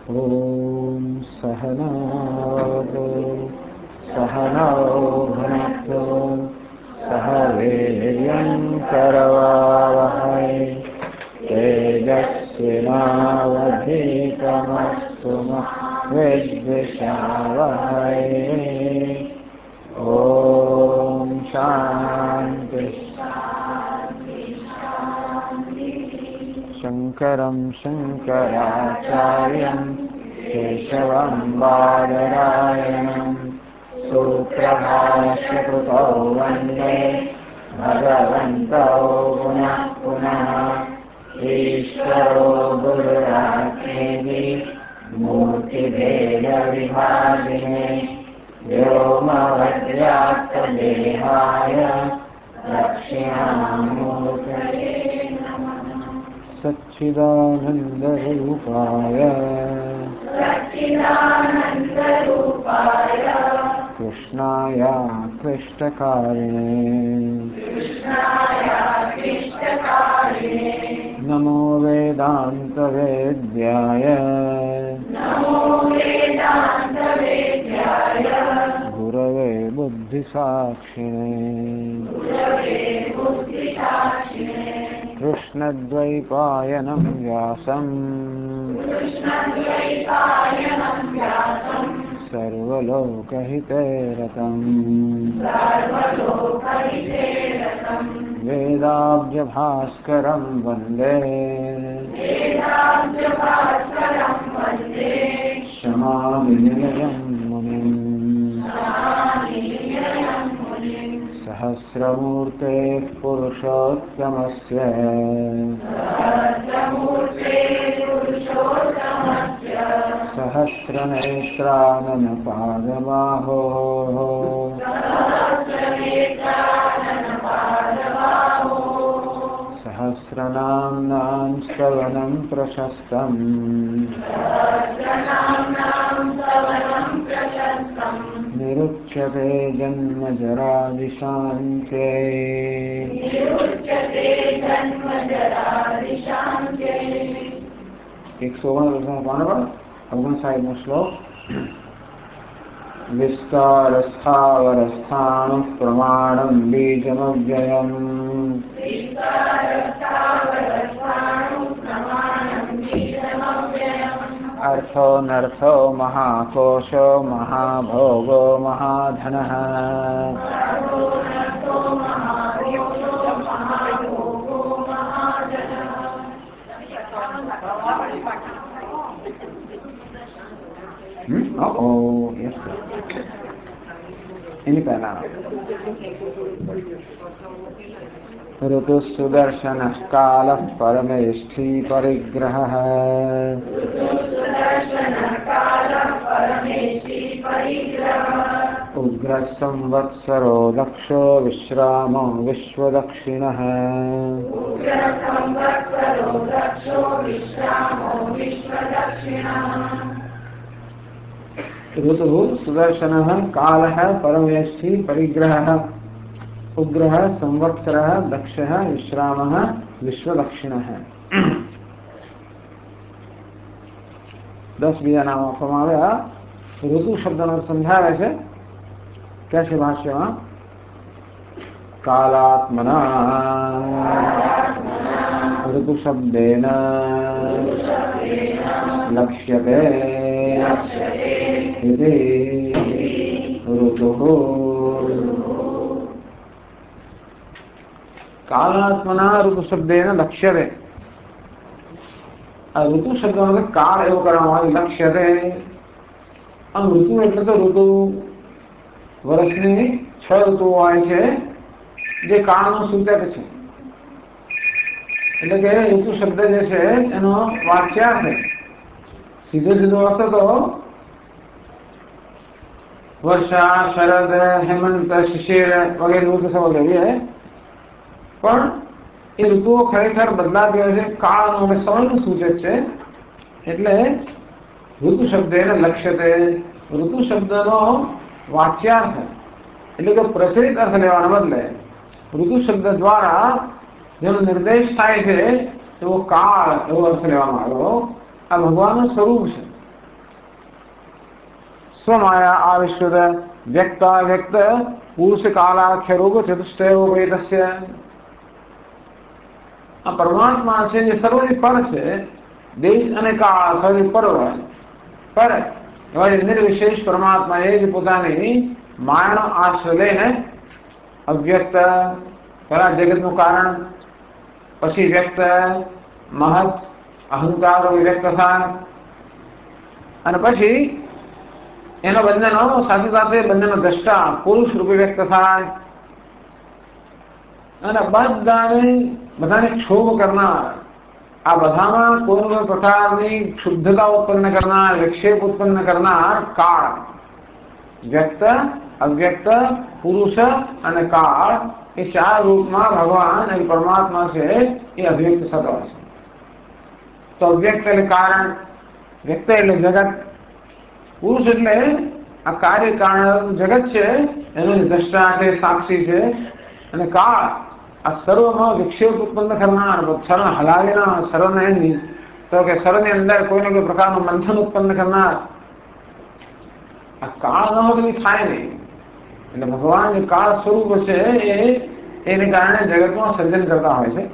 ॐ सहनावतु सहनौ भुनक्तु सह वीर्यङ्करवावहै तेजस्विनावधीतमस्तु मा विद्विषावहै। ॐ शान्ति शङ्करं शङ्कराचार्यं केशवं बादरायणं सूत्रभाष्यकृतौ वन्दे भगवन्तौ पुनः पुनः। ईश्वरो गुरुरात्मेति मूर्तिभेदविभागिने व्योमवद्व्याप्तदेहाय दक्षिणामूर्तये सच्चिदानन्दरूपाय कृष्णाय कृष्टकारिणे नमो वेदान्तवेद्याय गुरवे बुद्धिसाक्षिणे कृष्णद्वैपायनं व्यासं सर्वलोकहिते रतं वेदाब्जभास्करं वन्दे क्षमाविनिलयं मुनिम् सहस्रमूर्तेः पुरुषोत्तमस्य सहस्रनेत्राननपादबाहोः सहस्रनाम्नां स्तवनं प्रशस्तम् निरुच्यते जन्मजरादिशान्त्यै। एक 119 अवगुण साहिब नो श्लोक। विस्तारस्थावरस्थाणु प्रमाणं बीजमव्ययम् अर्थो नर्थो महाकोशो महाभोगो महाधनः yes sir. पहला ऋतु सुदर्शनः कालः परमेष्ठी परिग्रहः उग्रः संवत्सरो दक्षो विश्रामो विश्वदक्षिणः ऋतु सुदर्शनः कालः परमेष्ठी परिग्रहः उग्रः संवत्सरः दक्षः विश्रामः विश्वदक्षिणः। 10 બીજા નામ આપવામાં આવ્યા। ઋતુ શબ્દનો સમજાવે છે कैसे भाष्यમાં कालात्मना ऋतु शब्देन लक्ष्यते इति ऋतुः। कालात्मना ऋतु शब्देन लक्ष्यते। ऋतु शब्द मतलब काल एवं करवामां लक्ष्यते। ऋतु એટલે તો ઋતુ વર્ષની 6 ઋતુઓ હોય છે જે કાળનું સૂચક છે। એટલે કે ઋતુ શબ્દ જે છે એનો વાચ્યાર્થ છે। सीधे सीधो अर्थ तो वर्षा शरद हेमंत शिशिर वगैरह ऋतु सब है पण એ ઋતુઓ ખરેખર બદલાતી હોય છે કાળનો અને સમયનું સૂચક છે। એટલે ઋતુ શબ્દ એને લક્ષ્યતે ઋતુ શબ્દનો વાચ્યાર્થ એટલે કે પ્રચલિત અર્થ લેવાના બદલે ઋતુ શબ્દ દ્વારા જેનો નિર્દેશ થાય છે એવો કાળ એવો અર્થ લેવામાં આવ્યો। આ ભગવાનનું સ્વરૂપ છે। स्वमाया आविश्वत व्यक्ता व्यक्त पुरुष कालाख्य रूप चतुष्टयोपेतस्य आ परमात्मा છે જે સર્વથી પર છે, દેશ અને કાળ સર્વથી પર હોય, પર એવા નિર્વિશેષ પરમાત્માએ જ પોતાની માયાનો આશ્રય લઈને અવ્યક્ત પેલા જગતનું કારણ, પછી વ્યક્ત મહત અહંકાર વ્યક્ત થાય અને પછી એનો બંનેનો સાથે સાથે બંનેનો દ્રષ્ટા પુરુષ રૂપે વ્યક્ત થાય અને બધાને ક્ષોભ કરનાર, આ બધામાં કોઈ પ્રકારની શુદ્ધતા ઉત્પન્ન કરનાર, વિક્ષેપ ઉત્પન્ન કરનાર કાળ, વ્યક્ત અવ્યક્ત પુરુષ અને કાળ એ ચાર રૂપમાં ભગવાન અને પરમાત્મા છે એ અભ્યક્ત સત્વ છે. તો અવ્યક્ત એટલે કારણ, વ્યક્ત એટલે જગત, પુરુષ એટલે આ કાર્ય કારણ જગત છે એનું દ્રષ્ટા છે, સાક્ષી છે, અને કાળ આ સર્વમાં વિક્ષેપ ઉત્પન્ન કરનાર, સર્વ હલાવીના સર્વને તો કે સર્વની અંદર કોઈને કોઈ પ્રકારનું મંથન ઉત્પન્ન કરનાર આ કાળ ન હોય થાય નહીં. એટલે ભગવાન જે કાળ સ્વરૂપ છે એને કારણે જગતમાં સર્જન કરતા હોય છે.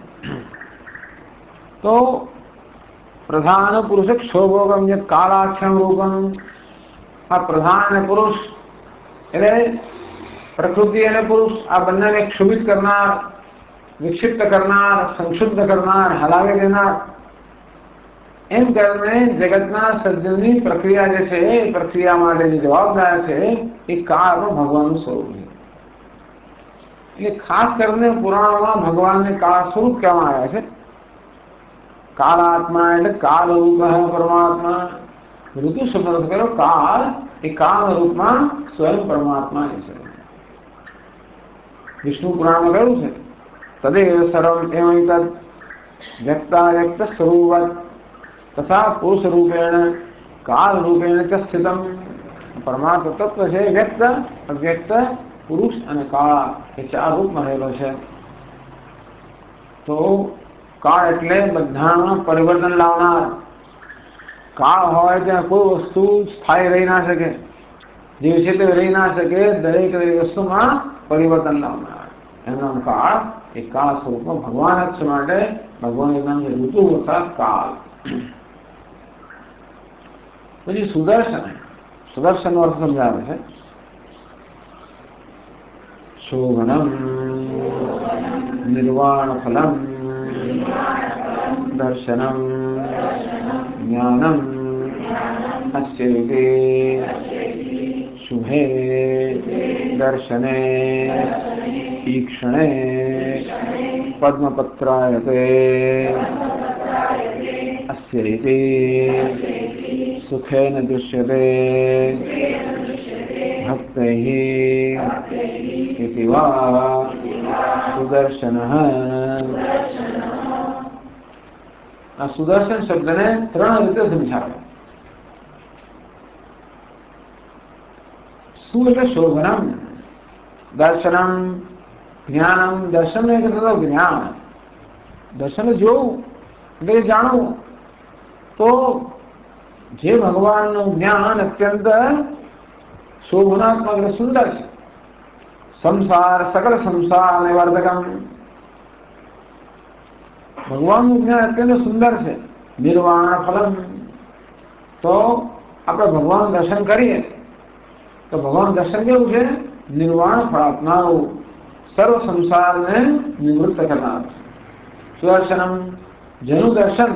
તો પ્રધાન પુરુષ ક્ષોભોગમ જે કાળાખ્યમ રૂપમ, આ પ્રધાન અને પુરુષ એટલે પ્રકૃતિ અને પુરુષ આ બંનેને ક્ષુભિત કરનાર, વિક્ષિપ્ત કરનાર, સંશુદ્ધ કરનાર, હલાવી દેનાર, એમ કરીને જગતના સર્જનની પ્રક્રિયા જે છે એ પ્રક્રિયા માટે જે જવાબદાર છે એ કાળનું ભગવાનનું સ્વરૂપ છે. એટલે ખાસ કરીને પુરાણોમાં ભગવાનને કાળ સ્વરૂપ કહેવામાં આવ્યા છે. કાળાત્મા એટલે કાળ રૂપ પરમાત્મા, ઋતુ શબ્દ કર્યો કાળ એ કાળ રૂપમાં સ્વયં પરમાત્મા છે. વિષ્ણુ પુરાણમાં કહ્યું છે તદેવ સર્વમ એવં તદ વ્યક્તા વ્યક્ત સ્વરૂપવત તથા પુરુષ રૂપેણ કાળ રૂપેણ ચ સ્થિતમ. પરમાત્મા તત્વ છે વ્યક્ત અવ્યક્ત પુરુષ અને કાળ એ ચાર રૂપમાં રહેલો છે. તો કાળ એટલે બધામાં પરિવર્તન લાવનાર. કાળ હોય ત્યાં કોઈ વસ્તુ સ્થાયી રહી ના શકે, જે છે તે રહી ના શકે, દરેક વસ્તુમાં પરિવર્તન લાવનાર એનું નામ કાળ. એ કાળ સ્વરૂપમાં ભગવાન જ છે, માટે ભગવાનનું નામ છે ઋતુ અર્થાત કાળ. પછી સુદર્શન, સુદર્શન નો અર્થ સમજાવે છે શોભનમ નિર્વાણ ફલમ દર્શનમ જ્ઞાનમ અસ્યૈતે શુભે દર્શને ઈક્ષણે પદ્મપત્રાયતે અસ્યૈતે સુખેન દૃશ્યતે ભક્તૈઃ ઇતિ વા સુદર્શનઃ. આ સુદર્શન શબ્દને ત્રણ રીતે સમજાવે. સુ એટલે શોભનમ, દર્શનમ, જ્ઞાનમ. દર્શન એટલે જ્ઞાન, દર્શન જોવું એટલે જાણવું. તો જે ભગવાનનું જ્ઞાન અત્યંત શોભનાત્મક અને સુંદર છે. સંસાર સકલ સંસાર નિવર્ધકમ, ભગવાનનું જ્ઞાન અત્યંત સુંદર છે. નિર્વાણ ફલમ, તો આપણે ભગવાન દર્શન કરીએ તો ભગવાન દર્શન કેવું છે? નિર્વાણ ફળ આપનારું, સર્વ સંસારને નિવૃત્ત કરનાર. સુદર્શનમ, જેનું દર્શન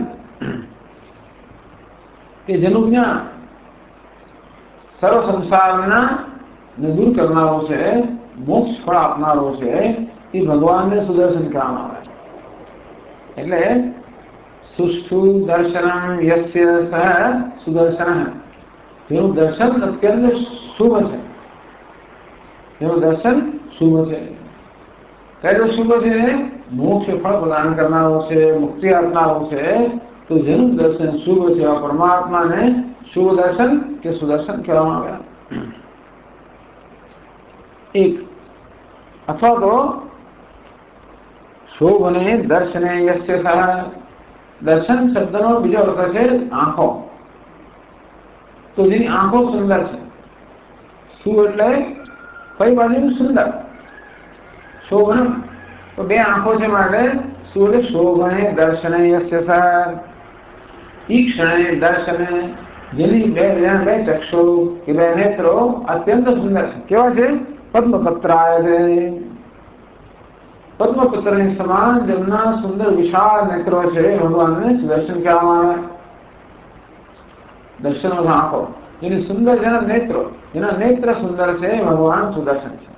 કે જેનું જ્ઞાન સર્વ સંસારના દૂર કરનારો છે, મોક્ષ ફળ આપનારો છે, એ ભગવાનને સુદર્શન કહેવામાં આવે. એટલે સુષ્ઠુ દર્શનમ યસ્ય સહ સુદર્શન, જેનું દર્શન અત્યંત શુભ છે, જેનું દર્શન શુભ છે. કઈ શુભ છે? મોક્ષ ફળ પ્રદાન કરનારો છે, મુક્તિ આપનારો છે. તો જેનું દર્શન શુભ છે પરમાત્માને શુભ દર્શન કે સુદર્શન કહેવામાં આવ્યા. એક અથવા તો શોભને દર્શને યસ્ય સહ, દર્શન શબ્દનો બીજો અર્થ છે આંખો. તો જેની આંખો સુંદર છે, सु એટલે કઈ બાજુનું સુંદર, શોભનમ. તો બે આંખો છે માટે સુ એટલે શોભને દર્શને યસ્ય સહ ઈક્ષણે દર્શને, જેની બે ચક્ષુ કે બે નેત્રો અત્યંત સુંદર છે. કેવા છે? પદ્મપત્રાય છે. પદ્મપત્રની સમાન જેમના સુંદર વિશાળ નેત્રો છે ભગવાનને સુદર્શન કહેવામાં આવે. દર્શનો આંખો, જેની સુંદર જેના નેત્રો, જેના નેત્ર સુંદર છે ભગવાન સુદર્શન છે.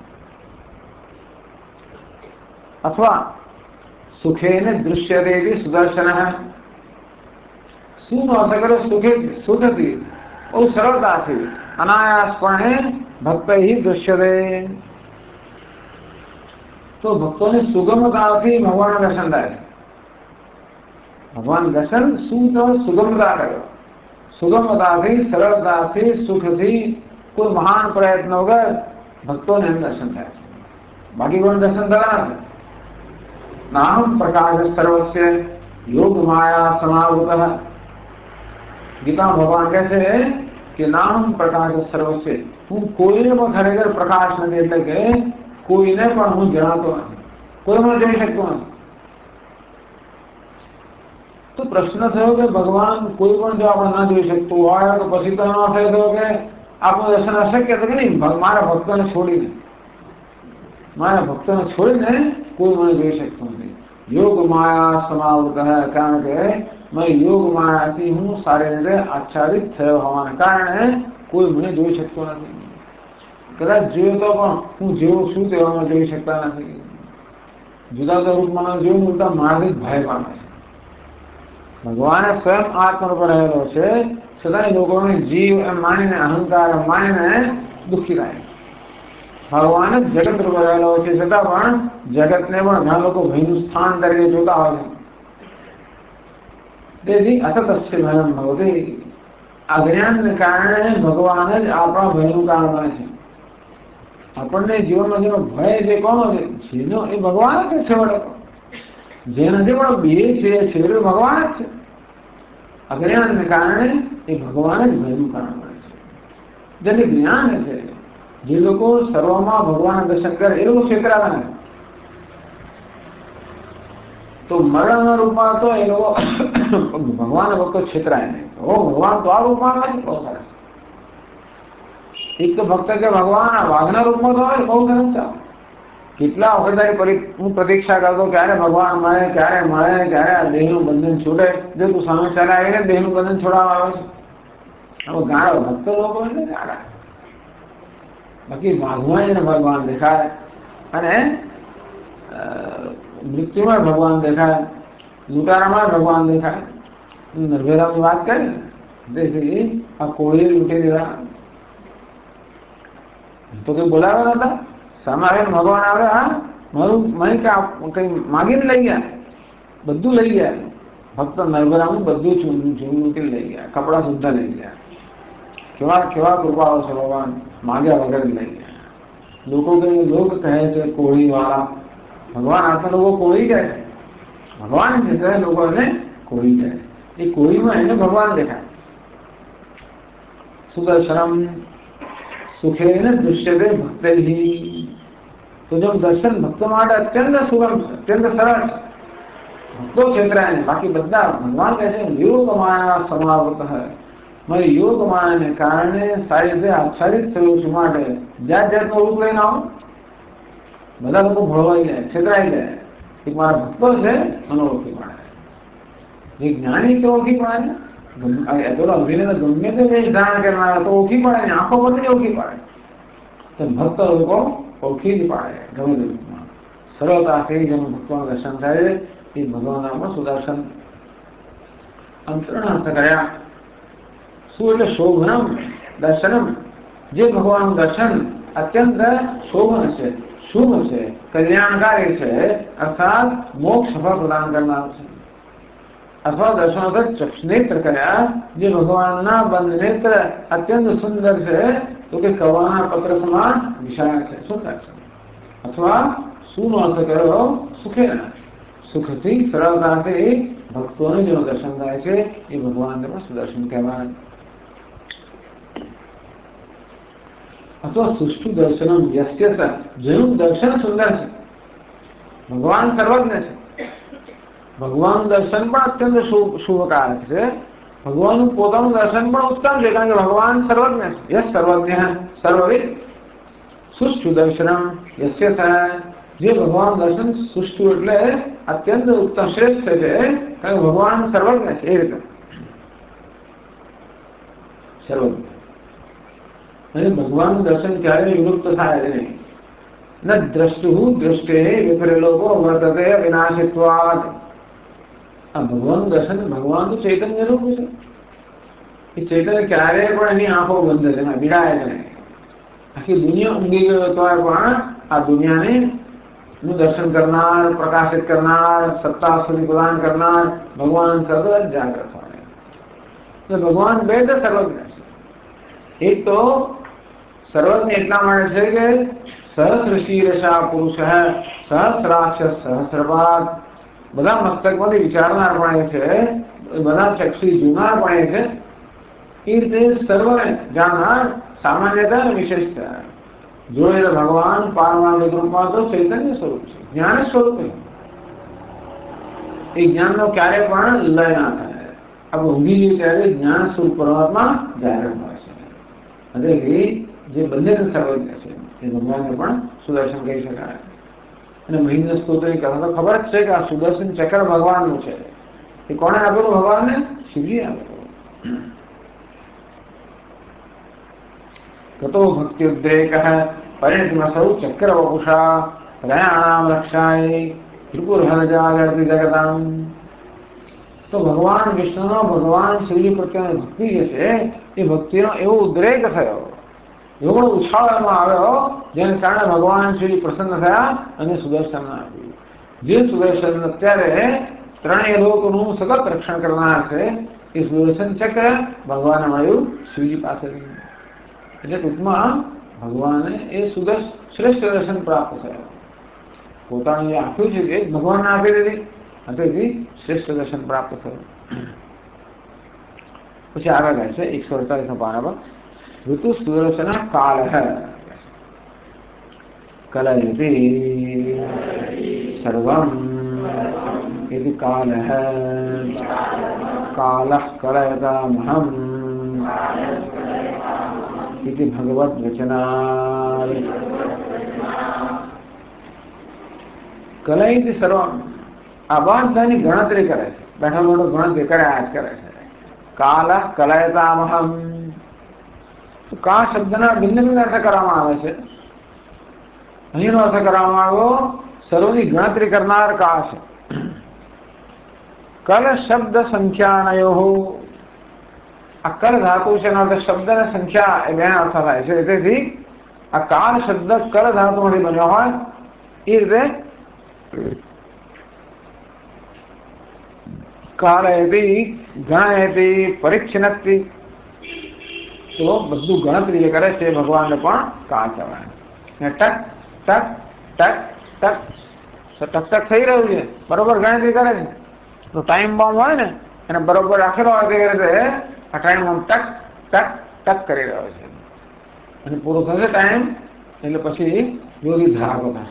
અથવા સુખેન દૃશ્યતે સુદર્શન. શું અર્થ કર્યો? સુખે, સુખથી, બહુ સરળતાથી, અનાયાસપણે ભક્ત દૃશ્યતે. તો ભક્તોને સુગમતાથી ભગવાન દર્શન થાય છે. ભગવાન દર્શન શું તો સુગમતા કર્યો, સુગમતાથી, સરળતાથી, સુખથી, કોઈ મહાન પ્રયત્ન વગર ભક્તોને દર્શન થાય છે. બાકી કોઈ દર્શન થતા નથી. નામ પ્રકાશ સર્વસ્ય યોગ માયા સમાવૃત. ગીતા ભગવાન કહે છે કે નામ પ્રકાશ સર્વસ્ય, હું કોઈને પણ ખરેખર પ્રકાશ નથી, એટલે કે કોઈને પણ હું જણાતો નથી, કોઈ પણ જોઈ શકતો નથી. તો પ્રશ્ન થયો કે ભગવાન કોઈ પણ જો આપણે ના જોઈ શકતું હોય તો પછી તો એનો અર્થ થયો કે આપણું દર્શન અશક્ય તો કે નહીં. મારા ભક્તોને છોડીને કોઈ મને જોઈ શકતું નથી. યોગ માયા સમાવૃત, કારણ કે मैं योग मायाથી હું સારી રીતે આચ્છાદિત થયો હોવાને કારણે કોઈ મને જોઈ શકતો નથી. કદાચ જોયો તો પણ હું જેવો છું તેવામાં જોઈ શકતા નથી. જુદા જુદા રૂપમાં જોયું ઉલટા મારાથી ભય પામે છે. ભગવાને સ્વયં આત્મરૂપ રહેલો છે, છતાંય લોકોને જીવ એમ માનીને, અહંકાર એમ માનીને દુઃખી થાય. ભગવાન જ જગત રૂપ રહેલો છે, છતાં પણ જગતને પણ ઘણા લોકો ભયનું સ્થાન તરીકે જોતા હોય છે. તેથી અસતસ્ય ભયમ ભવતિ. અજ્ઞાનને કારણે ભગવાન જ આપણા ભયનું કારણ બને છે. આપણને જીવનમાં જેનો ભય જે કોનો છે? જેનો, એ ભગવાન જ છે. છેવટે જેનાથી પણ બે છે, છેવટે ભગવાન જ છે. અજ્ઞાનને કારણે એ ભગવાન જ ભયનું કારણ બને છે. જેને જ્ઞાન છે, જે લોકો સર્વમાં ભગવાન દર્શન કરે એ લોકો છેતરાતા નથી. તો મરણના રૂપમાં તો એ લોકો ભગવાન ભક્તો છેતરાય નહીં. ભગવાન તો આ રૂપમાં નથી, બહુ સરસ. એક તો ભક્ત કે ભગવાન વાઘના રૂપમાં તો હોય, બહુ સરસ છે. કેટલા વખત હું પ્રતીક્ષા કરતો ક્યારે ભગવાન મળે, ક્યારે આ દેહનું બંધન છૂટે. જો તું સામે ચાલે આવીને દેહનું બંધન છોડવામાં આવે છે. હવે ગાળો ભક્ત લોકો એટલે ગાળા. બાકી વાઘમાં એને ભગવાન દેખાય, અને મૃત્યુમાં ભગવાન દેખાય, લૂંટારામાં ભગવાન દેખાય. નરભેરાની વાત કરે ને, આ કોળીએ લૂંટી દીધા તો કઈ બોલાવ્યા નતા. સામે આવીને ભગવાન આવે, હા મારું મને કઈ માગીને લઈ ગયા, બધું લઈ ગયા. ફક્ત નરભેરાનું બધું લૂંટી લઈ ગયા, કપડા સુદ્ધા લઈ ગયા. કેવા કેવા કૃપાઓ છે ભગવાન, માગ્યા વગર લઈ ગયા. લોકો કહે છે કોળી વાળા, ભગવાન આટલા લોકો કોળી કહે છે. ભગવાન છે લોકો એને કોળી કહે. એ કોળીમાં એને ભગવાન દેખાય. સુદર્શનમ સુખેન દૃશ્યતે ભક્તૈ. તો જો દર્શન ભક્તો માટે અત્યંત સુગમ છે, અત્યંત સરળ છે. ભક્તો છેતરાય નહીં. બાકી બધા ભગવાન કહે છે યોગ માયા સમાવૃત હૈ. મારી યોગ માયાને કારણે સારી રીતે આચ્છાદિત થયું છું માટે જાત જાતનું રૂપ લઈને આવું. બધા લોકો ભળવાઈ જાય, છેતરાઈ જાય. એક મારા ભક્તો છે મને ઓળખી પાડે. જે જ્ઞાની તો ઓળખી પાડે ને, પેલો અભિનેતા ગમે તે જાણ કરનાર તો ઓળખી પાડે ને, આંખો પરથી ઓળખી પાડે. તો ભક્ત લોકો ઓળખી જ પાડે. ગમે તે રૂપમાં સરળતાથી જેનું ભક્તોનું દર્શન થાય એ ભગવાનના સુદર્શન અંતરણ કર્યા. શું એટલે શોભનમ દર્શનમ. જે ભગવાનનું દર્શન અત્યંત શોભન છે, શુભ છે, કલ્યાણકારી છે, અર્થાત મોક્ષ ફળ પ્રદાન કરનાર છે. અથવા દર્શનો ચક્ષનેત્ર કર્યા, જે ભગવાનના બંધ નેત્ર અત્યંત સુંદર છે, તો કે કવાના પત્ર સમાન વિશાળ છે, સુંદર છે. અથવા શું અર્થ કર્યો? સુખેના, સુખથી સરળતાથી ભક્તોને જેનું દર્શન થાય છે એ ભગવાન સુદર્શન કહેવાય. અથવા સુષ્ઠુ દર્શનમ યસ્ય સ, જેનું દર્શન સુંદર છે. ભગવાન સર્વજ્ઞ છે. ભગવાન દર્શન પણ અત્યંત શુભકારક છે. ભગવાનનું પોતાનું દર્શન પણ ઉત્તમ છે, કારણ કે ભગવાન સર્વજ્ઞ છે. યસ સર્વજ્ઞ સર્વવિદ સુષ્ઠુ દર્શનમ યસ્ય સ, જે ભગવાન દર્શન સુષ્ઠુ એટલે અત્યંત ઉત્તમ શ્રેષ્ઠ છે, કારણ કે ભગવાન સર્વજ્ઞ છે. એ રીતે સર્વજ્ઞ. અને ભગવાનનું દર્શન ક્યારેય વિલુપ્ત થાય નહીં. ન દ્રષ્ટુ દ્રષ્ટે વિપરિલોકો વર્તતે વિનાશિત્વાદ. આ ભગવાનનું દર્શન, ભગવાન તો ચૈતન્ય રૂપ છે. એ ચૈતન્ય ક્યારેય પણ એની આંખો બંધ છે, એમાં વિડાય નહીં. આખી દુનિયા ઊંઘી ગયો તો પણ આ દુનિયાને નું દર્શન કરનાર, પ્રકાશિત કરનાર, સત્તા સુધી પ્રદાન કરનાર ભગવાન સતત જાગૃત હોય. ભગવાન બે જ સર્વજ્ઞ છે. એક તો સર્વજ્ઞ એટલા માટે છે કે સહસ્ર શીર્ષા પુરુષ સહસ્રાક્ષ સહસ્રપાદ, બધા મસ્તકમાંથી વિચારનાર પણ એ છે, બધા ચક્ષી જોનાર પણ એ છે. એ રીતે સર્વને જાણનાર સામાન્યતા અને વિશેષતા. જોઈએ તો ભગવાન પારમાર્થિક રૂપમાં તો ચૈતન્ય સ્વરૂપ છે, જ્ઞાન સ્વરૂપ છે. એ જ્ઞાનનો ક્યારે પણ લય ના થાય. આપણે ઊંઘી જઈએ ત્યારે જ્ઞાન સ્વરૂપ પરમાત્મા જાહેર હોય છે. એટલે જે બંને સર્વજ્ઞ છે એ ભગવાનને પણ સુદર્શન કહી શકાય. અને મહિન્દ્ર સ્તોત્રની કથા તો ખબર જ છે કે આ સુદર્શન ચક્ર ભગવાનનું છે. એ કોણે આપેલું? ભગવાનને શિવજી આપેલું. તતો ભક્ત્યુદ્રેક પરિણતિમસૌ ચક્ર વપુષા પ્રયાણામ રક્ષાય ત્રિપુરહરજાગરતિ જગતામ. તો ભગવાન વિષ્ણુનો, ભગવાન શિવજી પ્રત્યેની ભક્તિ જે છે એ ભક્તિનો એવો ઉદ્રેક થયો, એવો ઉછાળવામાં આવ્યો, જેને કારણે ભગવાન શિવજી પ્રસન્ન થયા અને સુદર્શન આપ્યું. જે સુદર્શન અત્યારે ત્રણેય લોકોનું સતત રક્ષણ કરનાર છે, એ સુદર્શન ચક્ર ભગવાને મળ્યું શિવજી પાસેથી. એટલે ટૂંકમાં ભગવાને એ શ્રેષ્ઠ દર્શન પ્રાપ્ત થયા. પોતાનું જે આપ્યું છે એ ભગવાનને આપી દીધી, તેથી શ્રેષ્ઠ દર્શન પ્રાપ્ત થયું. પછી આગળ કહે છે 148 પાના પર ઋતુ સુદર્શન કાલ કલયતિ સર્વમ यदि काल कालः कलयतामहम् इति भगवत वचनात् कलयति सर्वम. આ બધાની ગણતરી કરે છે, બેઠા બેઠો ગણતરી કર્યા જ કરે છે. કાલઃ કલયતામહમ. તો કા શબ્દના ભિન્ન ભિન્ન અર્થ કરવામાં આવે છે. અહીંનો અર્થ કરવામાં આવ્યો સર્વની ગણતરી કરનાર કા છે. કલ શબ્દ સંખ્યાનયો. આ કલ ધાતુ છે એનો અર્થ શબ્દ અને સંખ્યા એ બે અર્થ થાય છે. તેથી આ કાલ શબ્દ કલ ધાતુમાંથી બન્યો હોય એ રીતે કાલયતિ ગણયતિ પરીક્ષિણતિ. તો બધું ગણતરી જે કરે છે ભગવાનને પણ કાળ કહેવાય. ટક ટક ટક ટક ટક ટક થઈ રહ્યું છે, બરોબર ગણતરી કરે છે. તો ટાઈમ બોમ્બ હોય ને એને બરોબર રાખેલો હોય તે રીતે આ ટાઈમ બોમ્બ ટક ટક ટક કરી રહ્યો છે. અને પૂરો થશે ટાઈમ એટલે પછી યોગી ધરાકો થશે.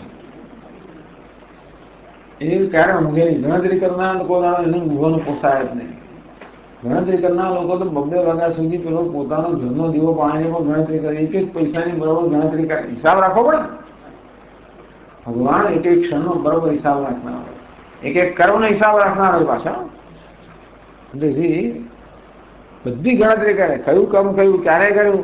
એ ક્યારે ઊંઘેની ગણતરી કરનાર લોકો એને ઊંઘવાનું પોસાય જ નહીં. ગણતરી કરનાર લોકો તો 2 વાગ્યા સુધી પેલો પોતાનો ઘરનો દીવો પાણીની પણ ગણતરી કરે, એક એક પૈસાની બરોબર ગણતરી કરે. હિસાબ રાખવો પડે. ભગવાન એક એક ક્ષણનો બરોબર હિસાબ રાખનાર હોય, એક એક કર્મનો હિસાબ રાખનાર હોય પાછા. તેથી બધી ગણતરી કરે, કયું કામ કર્યું, ક્યારે કર્યું.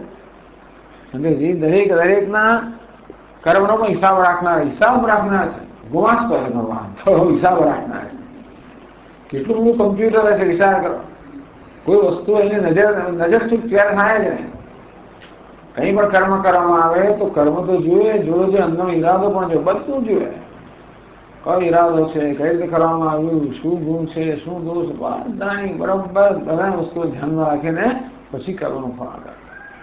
દરેકના કર્મનો પણ હિસાબ રાખનાર છે. ગુમાસ્તો છે ભગવાન, તો હિસાબ રાખનાર છે. કેટલું બધું કમ્પ્યુટર હશે, વિચાર કરો. કોઈ વસ્તુ એની નજરથી ત્યારે થાય જ નહીં. કંઈ પણ કર્મ કરવામાં આવે તો કર્મ તો જોઈએ, જોડે અંદરનો ઈરાદો પણ જોઈએ, બધું જોઈએ. કયો ઈરાદો છે, કઈ રીતે કરવામાં આવ્યું, શું ગુણ છે, શું દોષ, બધાની બરોબર બધા વસ્તુઓ ધ્યાનમાં રાખીને પછી કર્મનું ફળ આવે.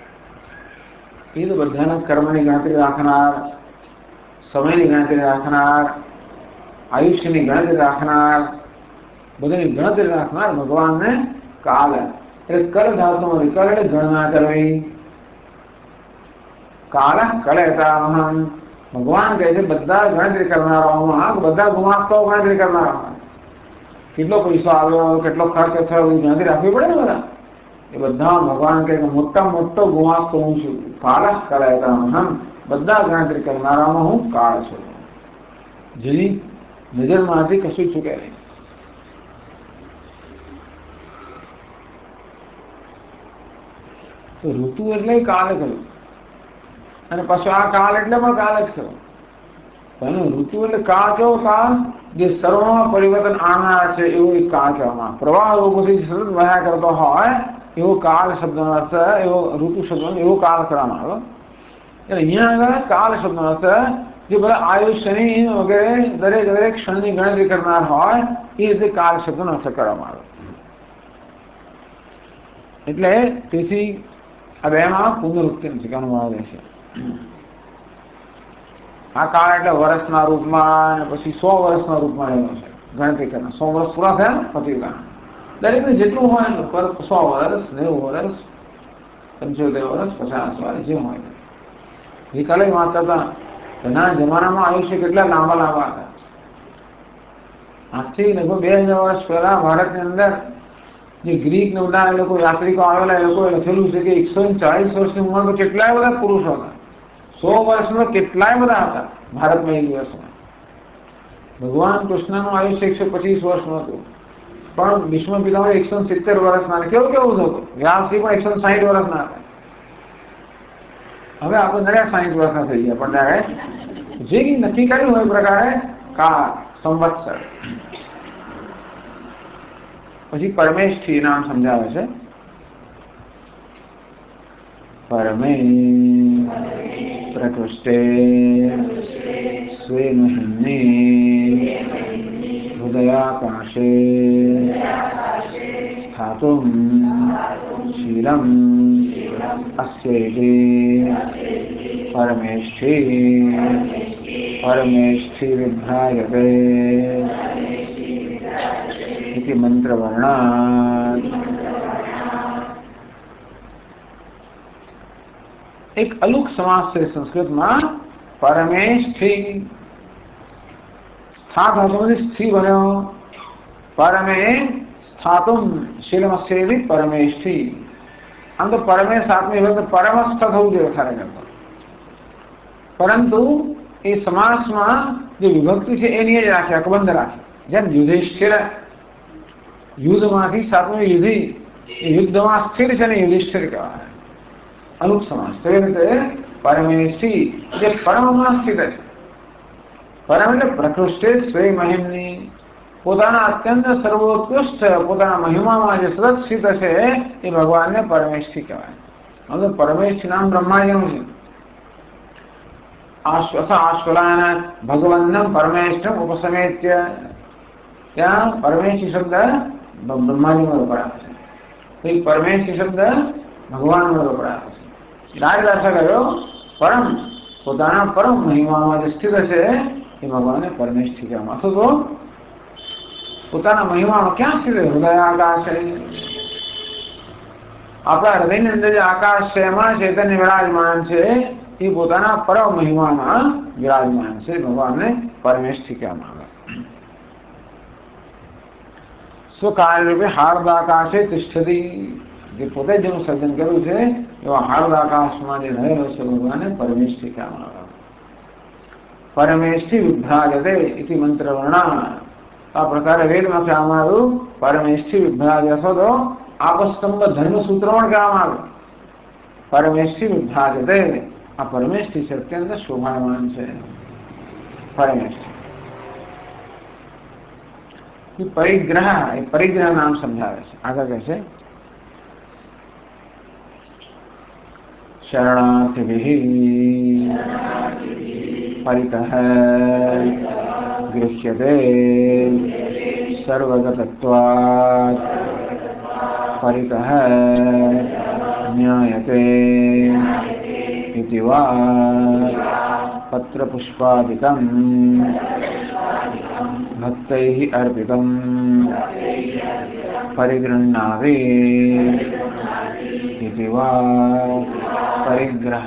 એ તો બધાના કર્મની ગણતરી રાખનાર, સમયની ગણતરી રાખનાર, આયુષ્યની ગણતરી રાખનાર, બધાની ગણતરી રાખનાર ભગવાનને કાલ એટલે કલ ધાતુમાંથી કલ એટલે ગણના કરવી. काल कलयतामहं भगवान કહે છે બધા ગણતરી કરનારાઓમાં બધા ગુમાસ્તો ગણતરી કરનારાઓમાં કેટલો પૈસો આવ્યો કેટલો ખર્ચ થયો એ ગણતરી રાખવી પડે ને બધા એ બધા ભગવાન કહે મોટા મોટો ગુમાસ્તો હું છું કાલ કલયતામહં બધા ગણતરી કરનારાઓમાં હું કાળ છું જેની નજરમાંથી કશું ચૂકે નહીં તો ઋતુ એટલે કાળ કર્યું અને પાછું આ કાળ એટલે પણ કાળ જ કર્યો પણ ઋતુ એટલે કાળ કેવો કાળ જે સર્વમાં પરિવર્તન આનાર છે એવો એક કાળ કહેવામાં પ્રવાહ રૂપથી સતત વહ્યા કરતો હોય એવો કાળ શબ્દનો અર્થ એવો ઋતુ શબ્દનો એવો કાળ કરવામાં આવ્યો એટલે અહીંયા આગળ કાળ શબ્દનો અર્થ જે બધા આયુષ્યની વગેરે દરેક દરેક ક્ષણની ગણતરી કરનાર હોય એ રીતે કાળ શબ્દનો અર્થ કરવામાં આવ્યો એટલે તેથી આ બેમાં પુનરુક્તિ નથી કે અનુવાદ છે આ કાળ એટલે વર્ષના રૂપમાં પછી 100 વર્ષના રૂપમાં એનો છે ગણતરી કરનાર 100 વર્ષ પૂરા થયા ને પતિકા દરેકને જેટલું હોય પર 100 વર્ષ 90 વર્ષ 75 વર્ષ 50 વર્ષ જે હોય ગઈકાલે વાત કરતા ઘણા જમાનામાં આયુષ્ય કેટલા લાંબા લાંબા હતા આજથી લગભગ 2000 વર્ષ પહેલા ભારતની અંદર જે ગ્રીક ને બધા એ લોકો યાત્રિકો આવેલા એ લોકોએ લખેલું છે કે 140 વર્ષની ઉંમરમાં કેટલાય બધા પુરુષો હતા 100 વર્ષમાં કેટલાય બધા હતા ભારતમાં એ દિવસમાં ભગવાન કૃષ્ણનું આયુષ્ય 125 વર્ષનું હતું પણ ભીષ્મ પિતામહ 170 વર્ષના કેવું કેવું થતું વ્યાસજી પણ 160 વર્ષના હતા હવે આપણે દરેક 60 વર્ષના થઈ ગયા પણ ત્યારે જે નક્કી કર્યું હોય એ પ્રકારે કાળ સંવત્સર પછી પરમેષ્ઠી નામ સમજાવે છે પરમે પ્રકૃષ્ટે સ્વે મહિમ્ને હૃદયાકાશે સ્થાતુમ શીલમ अस्येति परमेष्ठी विभ्राजते इति मंत्रवर्णात् एक अलुक समास से संस्कृत में परमेष्ठी स्था धातु में स्थि बनो परमे स्थातुम शीलमस्येति परमेष्ठी हम तो परमे साथ में तो परमस्थ थવું જોઈએ ખરેખર પરંતુ એ સમાસમાં જે વિભક્તિ છે એની જ રાખે અકબંધ રાખે જેમ યુધિષ્ઠિર યુદ્ધમાંથી સાતમી યુધિ એ યુદ્ધમાં સ્થિર છે ને યુધિષ્ઠિર કહેવાય અનુક સમાસ તો એ રીતે પરમેષ્ઠી જે પરમમાં સ્થિત છે પરમ એટલે પ્રકૃષ્ટે સ્વય મહિમની પોતાના અત્યંત સર્વોત્કૃષ્ટ પોતાના મહિમામાં જે સતત સ્થિત છે એ ભગવાનને પરમેષ્ઠી કહેવાય હવે પરમેષ્ઠી નામ બ્રહ્માજીનું છે આશ્વલાન ભગવન્નમ પરમેષ્ઠમ ઉપસમેત્ય ત્યાં પરમેષ્ઠી શબ્દ બ્રહ્માજીમાં વપરાયો છે પરમેષ્ઠી શબ્દ ભગવાનમાં વપરાયો છે ડાયરેક્ટ અર્થ કર્યો પરમ પોતાના પરમ મહિમામાં જે સ્થિત છે એ ભગવાનને પરમેષ્ઠી કહેવામાં અથવા તો પોતાના મહિમામાં ક્યાં સ્થિત હૃદય આકાશ આપણા હૃદયની અંદર જે આકાશ છે એમાં ચૈતન્ય વિરાજમાન છે એ પોતાના પરમ મહિમામાં વિરાજમાન છે ભગવાનને પરમેષ્ઠી કહેવામાં આવે સ્વકાર્ય રૂપે હાર્દાકાશે તિષ્ઠતિ જે પોતે જેનું સર્જન કર્યું છે એવા હાર્દાકાશમાં જે રહેલો છે ભગવાનને પરમેષ્ઠી કહેવામાં આવે પરમેષ્ઠી વિભ્રાજતે ઇતિ મંત્રવર્ણા આ પ્રકારે વેદમાં કહેવામાં આવ્યું પરમેષ્ઠી વિભ્રાજ અથવા તો આપસ્તંભ ધર્મસૂત્રમાં કહેવામાં આવ્યું પરમેષ્ઠી વિભ્રાજતે આ પરમેષ્ઠી છે અત્યંત શોભાયમાન છે પરમેષ્ઠી પરિગ્રહ એ પરિગ્રહ નામ સમજાવે છે આગળ કહે છે શરણાર્થિભિઃ પરિતઃ गृह्यते सर्वगतत्वात् परितः ज्ञायते इति वा पत्रपुष्पादिकं भक्तैः अर्पितं परिगृह्णाति इति वा परिग्रह।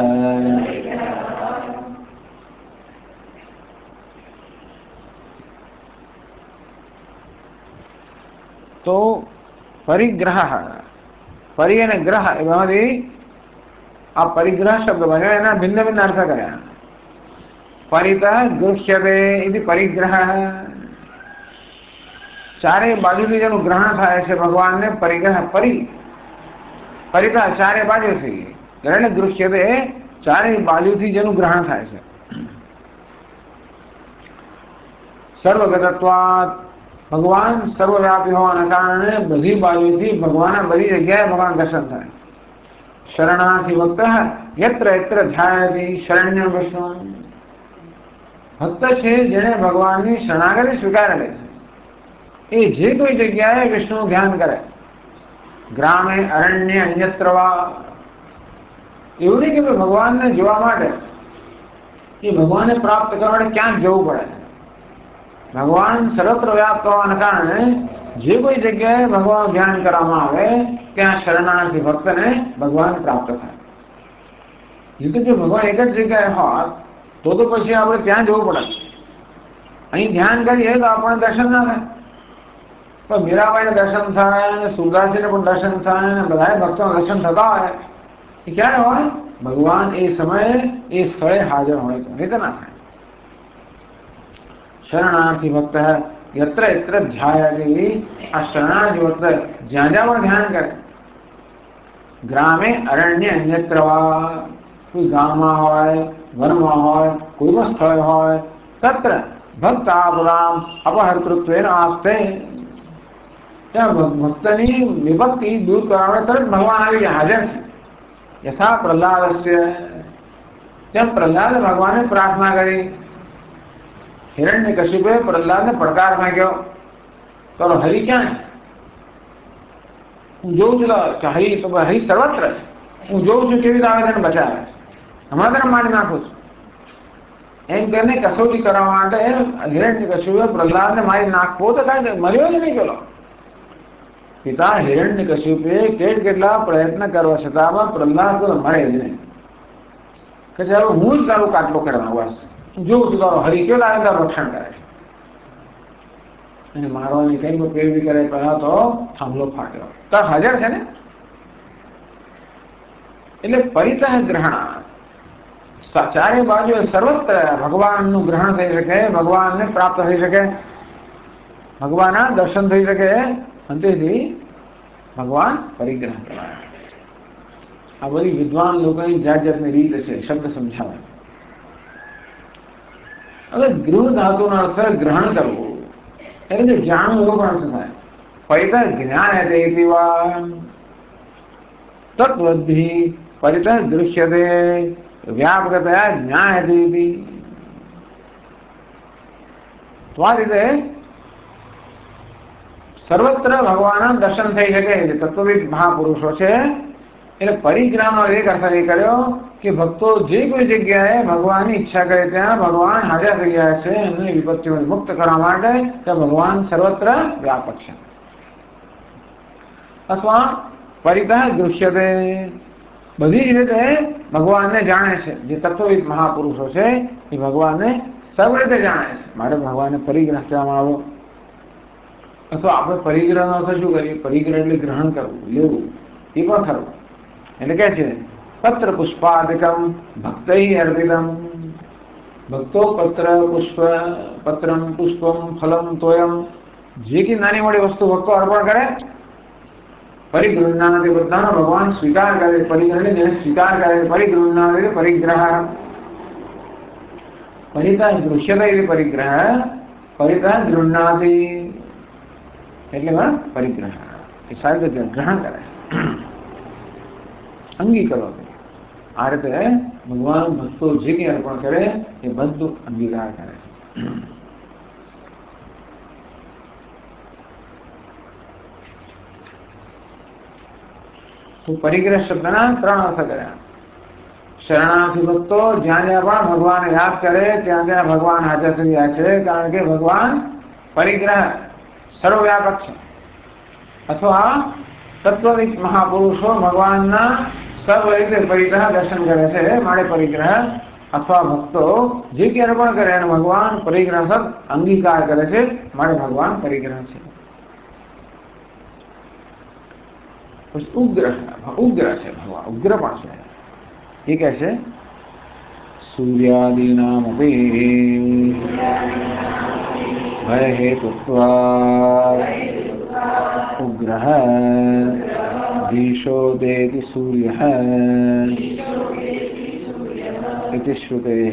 तो परिग्रह परि અને ગ્રહ એમાંથી આ પરિગ્રહ શબ્દ બન્યો, એના ભિન્ન ભિન્ન અર્થ કર્યા। પરિતઃ ગૃહ્યતે इति પરિગ્રહ, ચારે બાજુથી જેનું ગ્રહણ થાય છે ભગવાનને પરિગ્રહ। પરિતઃ ચારે બાજુથી, એટલે ગૃહ્યતે ચારે બાજુથી જેનું ગ્રહણ થાય છે। સર્વગતત્વાत्, भगवान सर्वव्यापी होने कारण बधी बाजुथी भगवान बधी जग्याए भगवान दर्शन थाय। शरणार्थी भक्त यत्र यत्र ध्यायति शरण्य विष्णु, भक्त छे जेने भगवाननी शरणागति स्वीकारेली छे ए जे कोई जग्याए विष्णु ध्यान करे। ग्रामे अरण्य अन्यत्र वा, एवुं नहीं कि भगवान ने जोवा माटे ए भगवान ने प्राप्त करवा माटे क्यांक जवुं पड़े। भगवान सर्वत्र व्याप्त होने कारण जे कोई जगह भगवान ध्यान करवामां आवे त्यां शरणार्थी भक्त ने भगवान प्राप्त थाय। ये तो जो भगवान एक ज जगह होत तो पछी आपणे त्यां जवुं पड़े। अहीं ध्यान करीए तो आपणे दर्शन ना थाय, पण मीराबाईने दर्शन थाय, सुरदासजीने पण दर्शन थाय, बधाय भक्तों दर्शन थता होय। ए क्यारे होय? भगवान ए समये ए स्थळे हाजर होय तो, नहीं तो ना थाय। शरणार्थी भक्त है यत्र यत्र ध्यायति, आ शरणार्थी भक्त ज्यां ज्यां पण ध्यान करे। ग्रामे अरण्य अन्यत्र वा, कोई गाममां होय, वनमां होय, कोई पण स्थळ होय, तत्र भक्तापदाम अपहर्तृत्वेन आस्ते, त्या भक्तनी विभक्ति दूर करावणे तरत भगवान आवी हाजर छे। यथा प्रह्लादस्य, तेम प्रह्लाद भगवाने प्रार्थना करी। हिरण्यकशिपुए प्रह्लाद ने પડકાર માંગ્યો તો હરિ ક્યાં છે? હું જોઉં છું કે હરિ તો હરિ સર્વત્ર છે, હું જોઉં છું કેવી રીતે આવે છે બચાવે છે, હમણાં તને મારી નાખું છું એમ કરીને કસોટી કરવા માટે હિરણ્યકશિપુએ પ્રહલાદને મારી નાખવો તો કાંઈ મર્યો જ નહીં પેલો। પિતા હિરણ્યકશિપુએ કેટલા પ્રયત્ન કરવા છતાં પ્રહલાદ તો મરે જ નહીં। કે હવે હું જ તારું કાટલો કરવાનો બસ, जो तारो हरि क्यों लागे तारो रक्षण करे અને મારવાની કઈ પેરવી કરે પહેલા તો થાંભલો ફાટ્યો તો હાજર છે ને। એટલે પરિતઃ ગ્રહણ, ચારે બાજુ સર્વત્ર ભગવાનનું ગ્રહણ થઈ શકે, ભગવાનને પ્રાપ્ત થઈ શકે, ભગવાનના દર્શન થઈ શકે, અંતેથી ભગવાન પરિગ્રહ કહેવાય। આ બધી વિદ્વાન લોકોની જાત જાતની રીત છે શબ્દ સમજાવે। હવે ગૃહ ધાતુનો અર્થ ગ્રહણ કરવું, એટલે કે જાણવું એવો પણ અર્થ થાય। પરિતઃ જ્ઞાયતે ઇતિ વા, તત્વદ્ધિ પરિતઃ દૃશ્યતે વ્યાપકતયા જ્ઞાયતે ઇતિ। તો આ રીતે સર્વત્ર ભગવાનના દર્શન થઈ શકે। તત્વવિદ મહાપુરુષો છે એટલે પરિગ્રહનો એક અર્થ એ કર્યો कि भक्तों जे कोई जग्याए भगवान की इच्छा करे त्या भगवान हाजर थई जाय छे, एमने विपत्तिओं मुक्त करवा माटे के भगवान सर्वत्र व्यापक छे। अथवा परितः दृश्यते, बधी ज रीते भगवान ने जाने छे। जे तत्वविद महापुरुषो छे ए भगवान ने सब रीते जाने छे। मारे भगवान ने परिग्रह कहेवामां आव्यो। अथवा आपणे परिग्रहनो अर्थ शुं करीए? परिग्रह एटले ग्रहण करवुं, लेवुं, ए पण खरुं। एटले के छे पत्र पुष्पादिकम भक्तैः अर्पितम, भक्तो पत्र पुष्प पत्रम पुष्पम फलम तोयम, जे की नानी मोटी वस्तु भक्तो अर्पण करे परिगृह्णाति, बधानो भगवान स्वीकार करे। परिग्रहने जेने स्वीकार करे परिगृह्णाति परिग्रह। परितः दृश्यते इति परिग्रह, परितः गृह्णाति એટલે પરિગ્રહ એ સારી રીતે ગ્રહણ કરે, અંગીકારો કરે। आ रीते भगवान भक्तो जे कई अर्पण करे ए बधु अंगीकार करे। तो परिग्रह शब्दना त्रण अर्थ कर्या। शरणार्थी भक्तो ज्यां ज्यां पण भगवान याद करे त्यां त्यां भगवान हाजर थई जाय छे, कारण के भगवान परिग्रह सर्वव्यापक छे। अथवा तत्वविद महापुरुषो भगवानना સર્વ રીતે પરિગ્રહ દર્શન કરે છે માટે પરિગ્રહ અથવા ભક્તો જે કે અર્પણ કરે અને ભગવાન પરિગ્રહ સદ અંગીકાર કરે છે માટે ભગવાન પરિગ્રહ છે. ઉગ્ર છે ભગવાન, ઉગ્ર પણ છે. એ કહે છે સૂર્યાદીનામપી ભય હેતુત્વાत् ઉગ્રઃ ભીષોદેતિ સૂર્યઃ ઇતિ શ્રુતેઃ.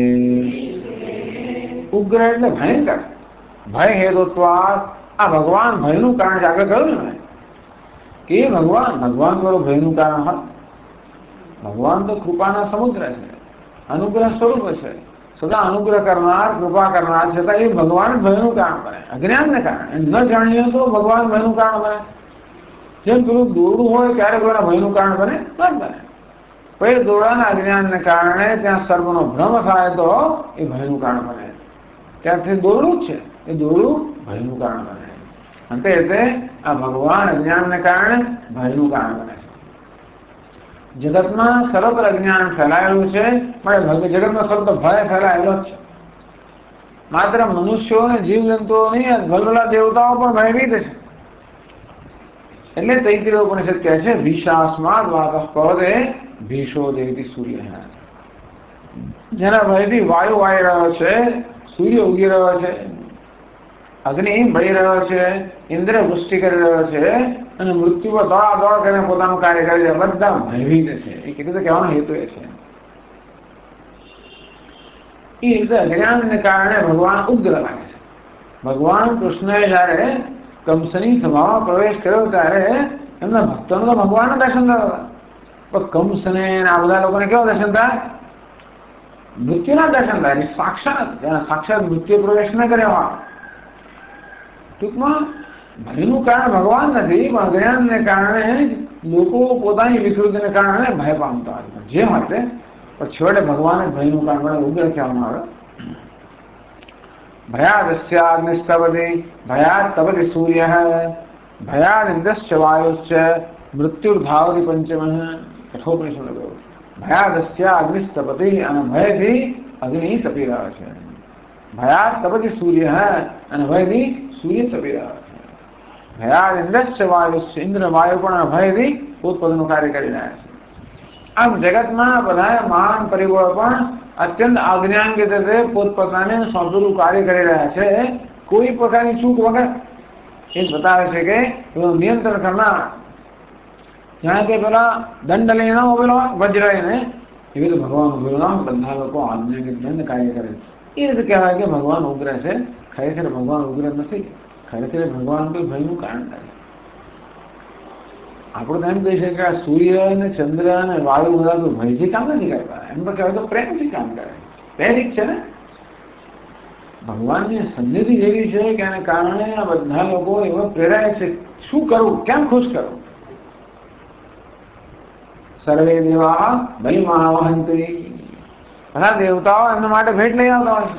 ઉગ્ર એટલે ભયંકર, ભય હેતુત્વાत्. આ ભગવાન ભયનું કારણ છે. આગળ કહ્યું ને કે ભગવાન કરો ભયનું કારણ હોત. ભગવાન તો કૃપાના સમુદ્ર છે, અનુગ્રહ સ્વરૂપ છે, સદા અનુગ્રહ કરનાર, કૃપા કરનાર, છતાં એ ભગવાન ભયનું કારણ બને અજ્ઞાનને કારણે. ન જાણીએ તો ભગવાન ભયનું કારણ બને. જેમ પેલું દોરડું હોય ત્યારે કોઈના ભયનું કારણ બને ન બને. પછી દોરડાના અજ્ઞાનને કારણે ત્યાં સર્વનો ભ્રમ થાય તો એ ભયનું કારણ બને. ત્યારથી દોરડું જ છે, એ દોરડું ભયનું કારણ બને. અંતે આ ભગવાન અજ્ઞાનને કારણે ભયનું કારણ બને છે. જગતમાં સર્વત્ર અજ્ઞાન ફેલાયેલું છે, જગતમાં સર્વત્ર ભય ફેલાયેલો જ છે. માત્ર મનુષ્યો અને જીવજંતુઓ નહીં, ભલભલા દેવતાઓ પણ ભયભીત છે. એટલે તૈત્રીય ઉપનિષદ કહે છે ભીષાસ્માદ વાતઃ પવદે ભીષો દેતી સૂર્ય. જેના ભયથી વાયુ વાઈ રહ્યો છે, સૂર્ય ઉગી રહ્યો છે, અગ્નિ ભળી રહ્યો છે, ઇન્દ્ર વૃષ્ટિ કરી રહ્યો છે અને મૃત્યુ પર દોડાદોડ કરીને પોતાનું કાર્ય કરી રહ્યા. બધા ભયભીત છે. એ કીધું કહેવાનો હેતુ એ છે. એ રીતે અજ્ઞાનને કારણે ભગવાન ઉગ્ર લાગે છે. ભગવાન કૃષ્ણએ જયારે કંસની સભામાં પ્રવેશ કર્યો ત્યારે એમના ભક્તોને તો ભગવાનના દર્શન થતા, પણ કંસને આ બધા લોકોને કેવા દર્શન થાય? મૃત્યુના દર્શન થાય. સાક્ષાત મૃત્યુ પ્રવેશ ન કર્યો. ટૂંકમાં ભયનું કારણ ભગવાન નથી, પણ અજ્ઞાનને કારણે લોકો પોતાની વિકૃતિને કારણે ભય પામતા હોય. જે માટે પણ છેવટે ભગવાને ભયનું કારણ ઉગ્ર કહેવામાં આવે. ભયાદસ્યાગ્નિસ્તવતિ ભયાદ તપતિ સૂર્ય ભયાદ ઇન્દ્રશ્ચ વાયુશ્ચ મૃત્યુર્ધાવતિ પંચમ. કઠોપનિષદ કહ્યું ભયાદસ્યા અગ્નિસ્તપતિ, અને ભયથી અગ્નિ તપી રહ્યો છે. ભયાદ તપતિ સૂર્ય, અને ભયથી સૂર્ય તપી રહ્યો છે. ભયાદ ઇન્દ્રશ્ચ વાયુશ્ચ, ઇન્દ્ર વાયુ પણ ભયથી પોતપોતાનું કાર્ય કરી રહ્યા છે. આમ જગતમાં બધા મહાન પરિબળો પણ અત્યંત આજ્ઞાંગિત રીતે પોતપોતાને સોંપેલું કાર્ય કરી રહ્યા છે, કોઈ પ્રકારની ચૂક વગર. એ બતાવે છે કે નિયંત્રણ કરનાર, જાણે કે પેલા દંડ લઈને ઉભેલો વજ્ર લઈને, એવી રીતે ભગવાન ઉભેલો બધા લોકો આજ્ઞાંગિત દંડ કાર્ય કરે. એ રીતે કહેવાય કે ભગવાન ઉગ્ર છે. ખરેખર ભગવાન ઉગ્ર નથી. ખરેખર ભગવાન કોઈ ભયનું કારણ નથી. આપણે તો એમ કહી શકીએ કે આ સૂર્ય અને ચંદ્ર અને વાયુ બધા તો ભયથી કામ નથી કરતા, એમ તો કહેવાય તો પ્રેમથી કામ કરે. પ્રેરિત છે ને. ભગવાનની સન્નિધિ એવી છે કે એને કારણે આ બધા લોકો એવા પ્રેરાય છે. શું કરવું, કેમ ખુશ કરવું? સર્વે દેવા બલિમાં વહંતી. બધા દેવતાઓ એમના માટે ભેટ લઈ આવતા હોય છે.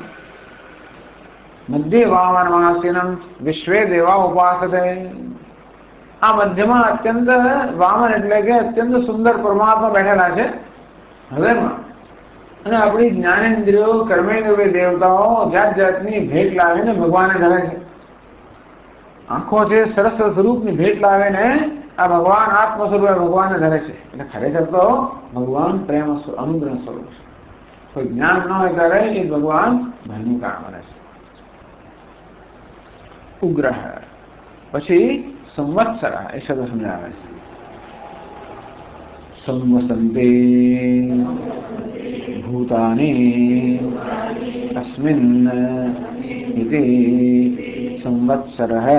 મધ્ય વામન મહાસીનમ વિશ્વે દેવા ઉપાસતે. આ મધ્યમાં અત્યંત વામન એટલે કે અત્યંત સુંદર પરમાત્મા બેઠેલા છે હૃદયમાં, અને આપણી જ્ઞાનેન્દ્રિયો કર્મેન્દ્રિય દેવતાઓ જાત જાતની ભેટ લાવીને ભગવાને ધરે છે. આંખો છે સરસ સ્વરૂપની ભેટ લાવીને આ ભગવાન આત્મ સ્વરૂપે ભગવાનને ધરે છે. એટલે ખરેખર તો ભગવાન પ્રેમ અનુગ્રહ સ્વરૂપ છે. કોઈ જ્ઞાન ન હોય ત્યારે એ ભગવાન ભયનું કારણ બને છે. ઉગ્ર. પછી સંવત્સર એ શબ્દ સમજાવે છે. સંવસંતે ભૂતાની અસ્મિન ઇતિ સંવત્સરઃ.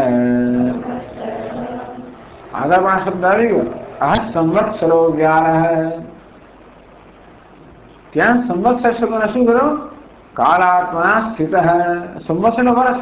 આગળ પણ શબ્દ આવી ગયો. આ સંવત્સરો વ્યારઃ. ત્યાં સંવત્સર શબ્દને શું કર્યો? કાળાત્મા સ્થિત. સંવત્સરનો વર્ષ.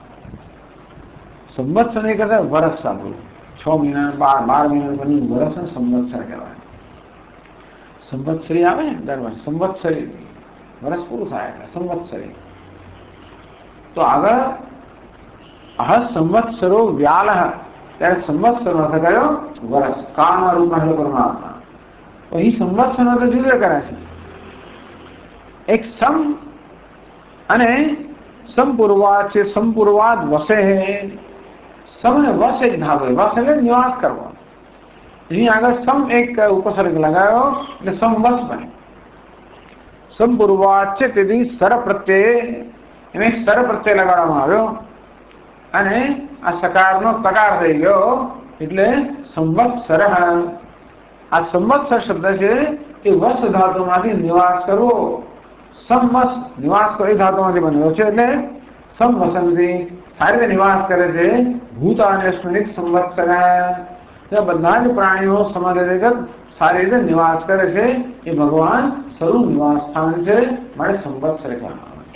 સંવત્સર નહીં કરતા વર્ષ સાંભળ્યું. 6 મહિના 12 મહિના બન્યું વર્ષ સંવત્સર કહેવાય. સંવત્સરી આવે ને દર વર્ષ સંવત્સરી વર્ષ પૂરું થાય એટલે સંવત્સરી. તો આગળ આ સંવત્સરો વ્યાલ, ત્યારે સંવત્સરનો અર્થ કર્યો વર્ષ. કાળના રૂપમાં છે પરમાત્મા. તો અહીં સંવત્સરનો તો જુદો કરે છે. એક સમ અને સંપૂર્વાદ છે. સંપૂર્વાદ વસે સમ ને વસ એક ધાતુ. વસ એટલે નિવાસ કરવો. અહીં આગળ સમ એક ઉપસર્ગ લગાવ્યો એટલે સંવસ બને. સંપૂર્વાદ છે તેથી સર પ્રત્યય એમાં એક સર પ્રત્યય લગાડવામાં આવ્યો અને આ સકારનો તકાર થઈ ગયો એટલે સંવત્સર. આ સંવત્સર શબ્દ છે એ વસ ધાતુમાંથી નિવાસ કરવો. સંવસ નિવાસ કરો એ ધાતુમાંથી બન્યો છે એટલે સંવસંતી સારી રીતે નિવાસ કરે છે. ભૂત અને સ્મૃત સંવત્સર બધા જ પ્રાણીઓ સમગ્ર જગત સારી રીતે નિવાસ કરે છે. એ ભગવાન સરું નિવાસ સ્થાન છે માટે સંવત્સર કહેવામાં આવે.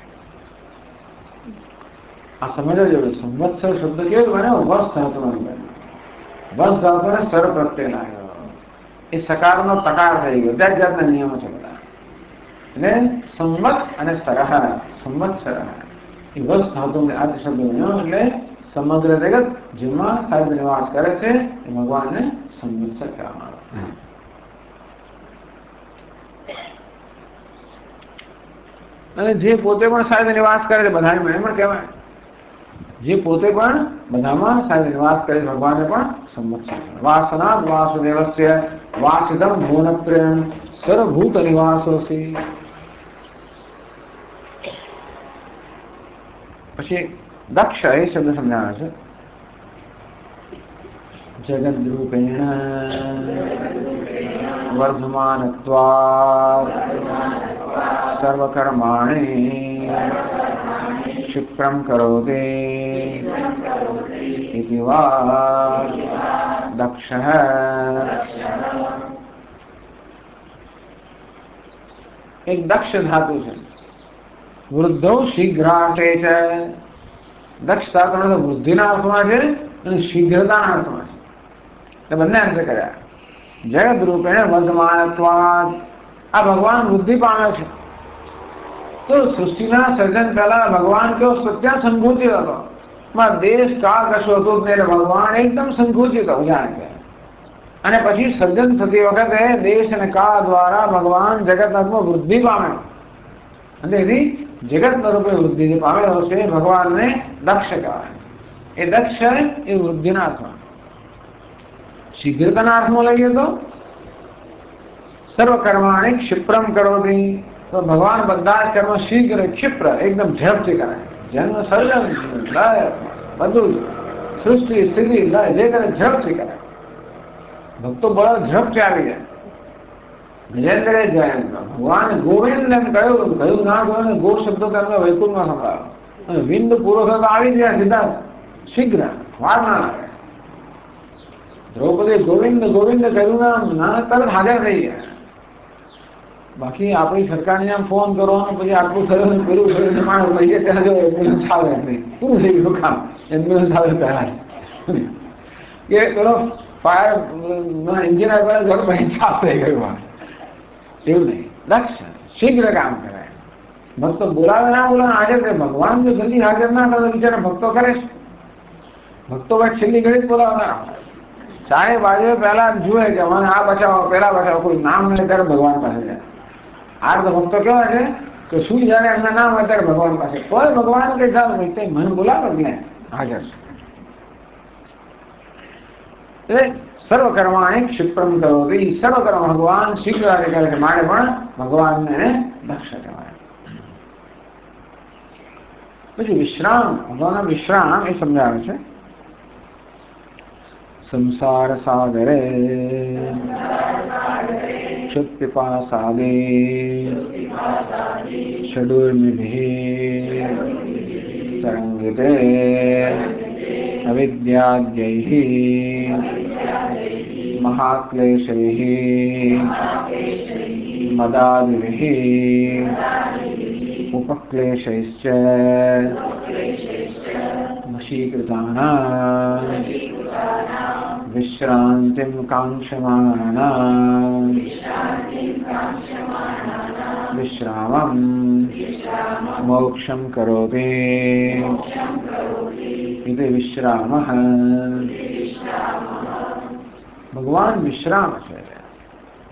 આ સમજવા જેવું. સંવત્સર શબ્દ કેવો બને? વસ ધાતુમાંથી બને. વસ ધાતુને સર પ્રત્યય લાગ્યો એ સકારનો તકાર થઈ ગયો. જાત જાતના નિયમો છે બધા. એટલે સંવત અને સરહ સંવત્સર એ વસ ધાતુ આ શબ્દ બન્યો એટલે સમગ્ર જગત જેમાં સાહેબ નિવાસ કરે છે એ ભગવાનને સંવત્સર કહેવામાં આવે. અને જે પોતે પણ સાહેબ નિવાસ કરે છે બધાને પણ કહેવાય. જે પોતે પણ બધામાં સાહેબ નિવાસ કરે ભગવાનને પણ સંવત્સર. વાસના વાસુદેવસ્ય વાસિતમ ભુવન પ્રેમ સર્વભૂત નિવાસોસી. પછી દક્ષ એ શબ્દ સમજાવે છે. જગદ્રૂપેણ વર્ધમાનત્વાत् સર્વકર્માણિ ક્ષિપ્રમ કરોતિ ઇતિ વા દક્ષઃ. એક દક્ષ ધાતુ છે. વૃદ્ધો શીઘ્રાટે છે. દક્ષ ધાતુનો વૃદ્ધિના અર્થમાં છે અને શીઘ્રતાના અર્થમાં છે. એટલે બંને અર્થ કર્યા. જગત રૂપેણ વર્ધમાનત્વાत् આ ભગવાન વૃદ્ધિ પામે છે. તો સૃષ્ટિના સર્જન પહેલા ભગવાન કેવો સત્યા સંકુચિત હતો. દેશ કાળ કશું હતું જ નહીં. ભગવાન એકદમ સંકુચિત હતો જાણે કે. અને પછી સર્જન થતી વખતે દેશ અને કાળ દ્વારા ભગવાન જગતનાથમાં વૃદ્ધિ પામે અને એથી જગત રૂપે વૃદ્ધિ જે પામેલો છે ભગવાનને દક્ષ કહેવાય. એ દક્ષ એ વૃદ્ધિના અર્થમાં. શીઘ્રતાના અર્થમાં લઈએ તો સર્વકર્માણિ ક્ષિપ્રમ કરોતિ. તો ભગવાન બધા કર્મ શીઘ્ર ક્ષિપ્ર એકદમ ઝડપથી કરે. જન્મ સર્જન લય બધું સૃષ્ટિ સ્થિતિ લય જે કરે ઝડપથી કરે. ભક્તો બળો ઝડપથી આવી જાય. ગજેન્દ્રે જાય ભગવાન ગોવિંદ એમ કહ્યું ના કહ્યું ગો શબ્દો તેમને વૈકુંઠમાં સંભળાયો અને વિંદ પૂરો થતો આવી જાય સીધા શીઘ્ર વાર ના લાગે. દ્રૌપદી ગોવિંદ ગોવિંદ કહ્યું ના તરત હાજર થઈ ગયા. બાકી આપણી સરકારને આમ ફોન કરવાનો પછી આટલું થયું પેલું થયું માણસ લઈ જાય ત્યાં જો એમ્બ્યુલન્સ આવે નહીં. પૂરું થઈ ગયું કામ. એમ્બ્યુલન્સ આવે પહેલા કે પેલો ફાયર એન્જિન આવે ઘર બહી સાફ થઈ ગયું. એવું નહીં. દક્ષ શીઘ્ર કામ કરે. ભક્તો બોલાવે ના બોલાવે હાજર કરે. ભગવાન જો જલ્દી હાજર ના કરે બિચારા ભક્તો કરે છે. ભક્તો કઈ છેલ્લી ઘડી જ બોલાવતા 4 વાગે પહેલા જુએ કે મને આ બચાવો પેલા બચાવો. કોઈ નામ નહીં ત્યારે ભગવાન પાસે જાય. આ તો ભક્તો કેવા છે કે શું જયારે એમના નામ હોય ત્યારે ભગવાન પાસે. કોઈ ભગવાન કઈ ચાલો મને બોલાવે ને હાજર છે. સર્વકર્માણિ ક્ષિપ્રમ કરોતિ. સર્વકર્મ ભગવાન શીઘ્ર કરે છે માટે પણ ભગવાનને દક્ષ કહેવાય. પછી વિશ્રામ ભગવાનનો વિશ્રામ એ સમજાવે છે. સંસાર સાગરે ક્ષુત્પિપાસાદે ષડુર્મિભિः તરંગિતે અવિદ્યાદ્યૈः महाक्लेशैः मदादिभिः उपक्लेशैश्च वशीकृतानां विश्रान्तिं काङ्क्षमाणानां विश्रामं मोक्षं करोति इति विश्रामः. ભગવાન વિશ્રામ છે.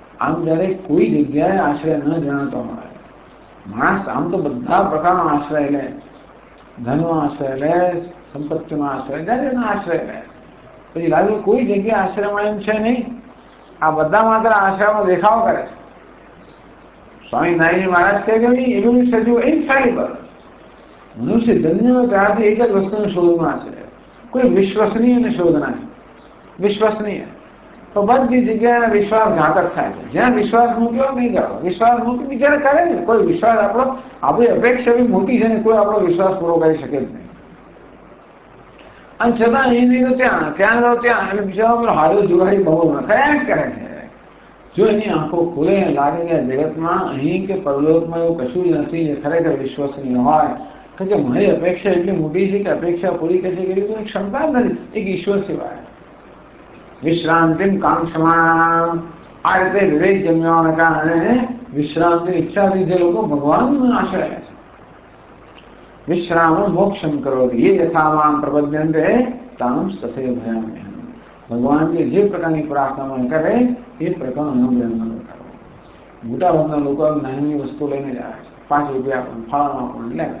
આમ જ્યારે કોઈ જગ્યાએ આશ્રય ન જણાતો મળે, માણસ આમ તો બધા પ્રકારનો આશ્રય લે, ધનનો આશ્રય લે, સંપત્તિનો આશ્રય, જાતિનો આશ્રય લે, પછી લાગે કોઈ જગ્યાએ આશ્રય મળે એમ છે નહીં. આ બધા માત્ર આશ્રયમાં દેખાવ કરે છે. સ્વામી નારાયણ મહારાજ કહે કે એવોલ્યુશન ઇનફેલિબલ. મનુષ્ય જન્મ ત્યારથી એક જ વસ્તુની શોધમાં છે, કોઈ વિશ્વસનીય શોધના છે. વિશ્વસનીય તો બધી જગ્યાએ વિશ્વાસઘાતક થાય છે. જ્યાં વિશ્વાસ મૂક્યો નહીં કરો, વિશ્વાસ મૂકી બિચારા કરે ને. કોઈ વિશ્વાસ આપણી અપેક્ષા એવી મોટી છે ને, કોઈ આપણો વિશ્વાસ પૂરો કરી શકે જ નહીં. અને છતાં અહીં નહીં તો ત્યાં, ત્યાં તો ત્યાં, એટલે બીજા હારો જુગાડી બહુ કયા જ કરે છે. જો એની આંખો ખુલે, લાગે કે જગતમાં અહીં કે પરલોકમાં એવું કશું જ નથી જે ખરેખર વિશ્વસનીય હોય, કે મારી અપેક્ષા એટલી મોટી છે કે અપેક્ષા પૂરી કરી શકે એવી ક્ષમતા જ નથી એક ઈશ્વર સિવાય. વિશ્રાંતિમ કાંક્ષમાં, આ રીતે વિવેક જન્મવાના કારણે વિશ્રાંતિ ઈચ્છાથી જે લોકો ભગવાનનો આશ્રય છે. વિશ્રામ મોક્ષમ કરો એ યથામાન પ્રબધ્યંતે તામ તથૈવ ભયામ્યહમ. ભગવાનને જે પ્રકારની પ્રાર્થના કરે એ પ્રકારનો અનુગ્રહ કરો. મોટા ભાગના લોકો નાની વસ્તુ લઈને જ આવે છે. 5 રૂપિયા પણ ફળામાં પણ લે.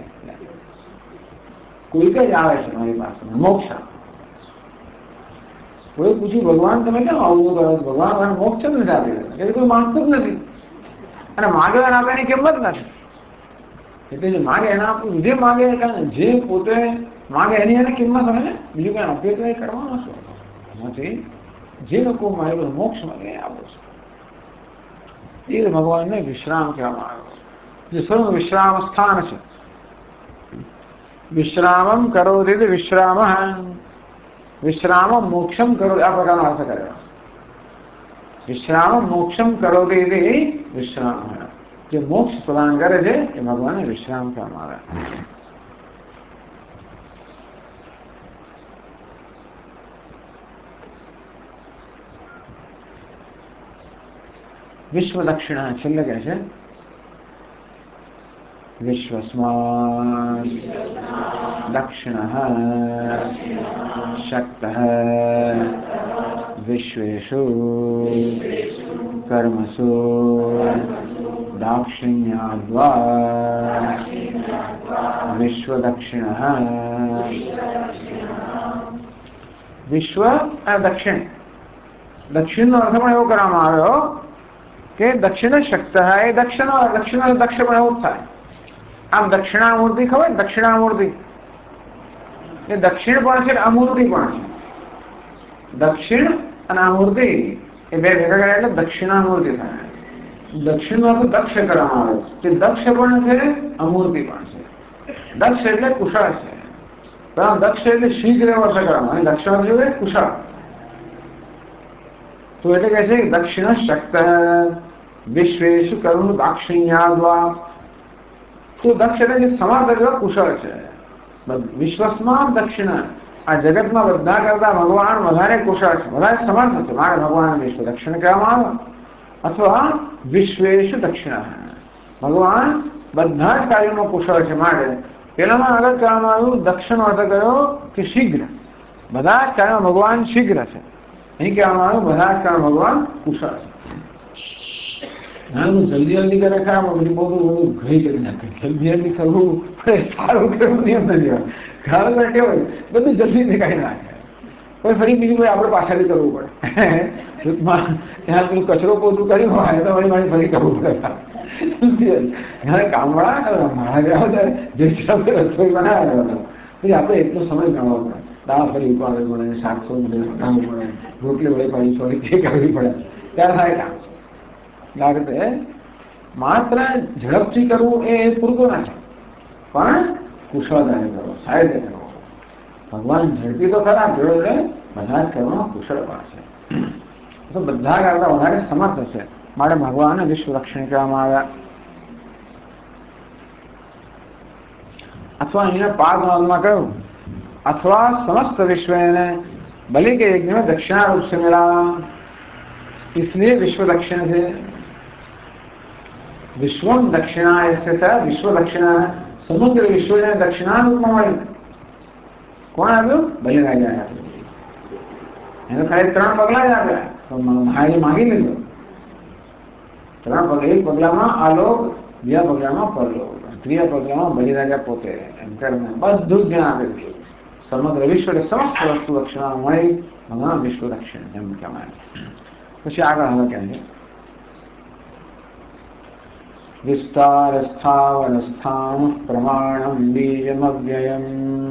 કોઈક જ આવે છે મારી પાસે મોક્ષ. કોઈ પૂછ્યું ભગવાન તમે કેમ આવું કરો? ભગવાન મને મોક્ષ નથી આપી રહ્યા, એટલે કોઈ માંગતું જ નથી. અને માગે એને આપવાની કિંમત નથી. એટલે જે માગે એને આપવું, જે માગે જે પોતે માગે એની એને કિંમત હોય ને. બીજું કઈ આપીએ તો એ કરવાનો છો. એમાંથી જે લોકો મારે મોક્ષ માગે એ આપો છો. એ ભગવાનને વિશ્રામ કહેવામાં આવ્યો. જે સર્વ વિશ્રામ સ્થાન છે. વિશ્રામમ કરોતિ વિશ્રામ, વિશ્રામ મોક્ષમ કરો, આ પ્રકારનો અર્થ કર્યો. વિશ્રામ મોક્ષમ કરોતિ વિશ્રામ, જે મોક્ષ પ્રદાન કરે છે એ ભગવાનને વિશ્રામ કહેવામાં આવે. વિશ્વ દક્ષિણા છેલ્લે કહે છે વિશ્વસ્માન દક્ષિણઃ શક્તઃ વિશ્વેષુ કર્મસુ દાક્ષિણ્યાદ્વા વિશ્વ દક્ષિણઃ. વિશ્વ અને દક્ષિણ, દક્ષિણનો અર્થ પણ એવો કરવામાં આવ્યો કે દક્ષિણ શક્ત એ દક્ષિણ દક્ષ પણ એવું જ થાય. આમ દક્ષિણામૂર્તિ ખબર, દક્ષિણામૂર્તિ એ દક્ષિણ પણ છે, અમૂર્તિ પણ છે. દક્ષિણ અને અમૂર્તિ એ બે ભેગા કર્યા એટલે દક્ષિણામૂર્તિ થાય. દક્ષિણમાં તો દક્ષ કરવામાં આવે છે, દક્ષ પણ છે, અમૂર્તિ પણ છે. દક્ષ એટલે કુશળ છે, દક્ષ એટલે શીઘ્ર વર્ષ કરવામાં, અને દક્ષિણ જોઈએ કુશળ. તો એટલે કહે છે દક્ષિણ શક્ત વિશ્વેષુ કર્મ દાક્ષિણ્યાદ્વા. તો દક્ષ એટલે જે સમર્થ કુશળ છે. વિશ્વસ્માં દક્ષિણ, આ જગતમાં બધા કરતા ભગવાન વધારે કુશળ છે, વધારે સમર્થ છે. મારે ભગવાન વિશ્વ દક્ષિણ કહેવામાં આવે, અથવા વિશ્વેષુ દક્ષિણ. ભગવાન બધા જ કાર્યોમાં કુશળ છે. માટે પેલામાં આગળ કહેવામાં આવ્યું દક્ષિણ અર્થ કર્યો કે શીઘ્ર, બધા જ કાર્યોમાં ભગવાન શીઘ્ર છે. અહીં કહેવામાં આવ્યું બધા જ કાર્યો ભગવાન કુશળ છે. જલ્દી જલ્દી કરે ખરા, બધું બહુ ઘણી કરી નાખે. જલ્દી જલ્દી કરવું પડે, સારું કરવું નિયમ નથી. ઘણા કેવાય બધું જલ્દી નીકાળી નાખે. કોઈ ફરી બીજું કોઈ આપણે પાછળથી કરવું પડે. ટૂંકમાં ત્યાં પેલું કચરો પોતું કર્યું હોય તો મારી ફરી કરવું પડે. ઘણા કામવાળા મારા ગયા જે રસોઈ બનાવ્યા પછી આપણે એટલો સમય ગણવો પડે. દાળ ફરી ઉપાડવી પડે, શાકસો બનાવવું પડે, રોટલી વળી પાછી થોડી કરવી પડે, ત્યારે થાય કામ. લાગે માત્ર ઝડપથી કરવું એ પૂરતું ના છે, પણ કુશળતાને કરો, સાહેબે કરો. ભગવાન ઝડપી તો ખરા, જોડે બધા જ કરવામાં કુશળ પણ છે. તો બધા કરતા વધારે સમર્થ છે. માટે ભગવાનને વિશ્વ રક્ષણ કહેવામાં આવ્યા. અથવા અહીંયા 5 ભાગમાં કહ્યું અથવા समस्त विश्व बलि के यज्ञ में दक्षिणा रूप से मिला, इसलिए विश्व दक्षिण थे. विश्वम दक्षिणा ऐसे था, विश्व दक्षिणा સમગ્ર વિશ્વને દક્ષિણા રૂપમાં મળ્યું. કોણ આવ્યું? બલિરાજા આવ્યું. એને ખાલી 3 પગલા જ આપ્યા, તો મહારાજે માંગી લીધું. એક પગલામાં આલોક, બીજા પગલામાં પરલોક, ત્રીજા પગલામાં બની રાજા પોતે એમ કરીને બધું જ્ઞાન આપેલું છે. સમગ્ર વિશ્વને સમસ્ત વસ્તુ રક્ષણ મળી ભગવાન વિશ્વ રક્ષણ એમ કહેવાય. પછી આગળ હવે કહે છે વિસ્તાર સ્થાવર સ્થાન પ્રમાણમ બીજમવ્યયમ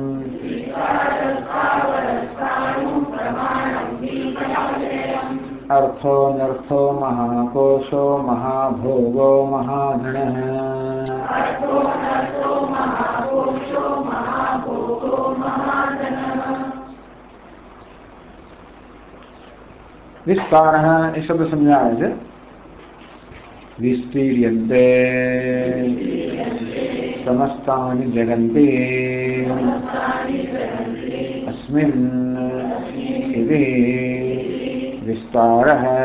अर्थो नर्थो महाकोशो महाभोगो महाधनः विस्तारः ये शब्द समझाया है. विस्तीर्यन्ते समस्तानि जगन्ति अस्मिन् इति विस्तार है.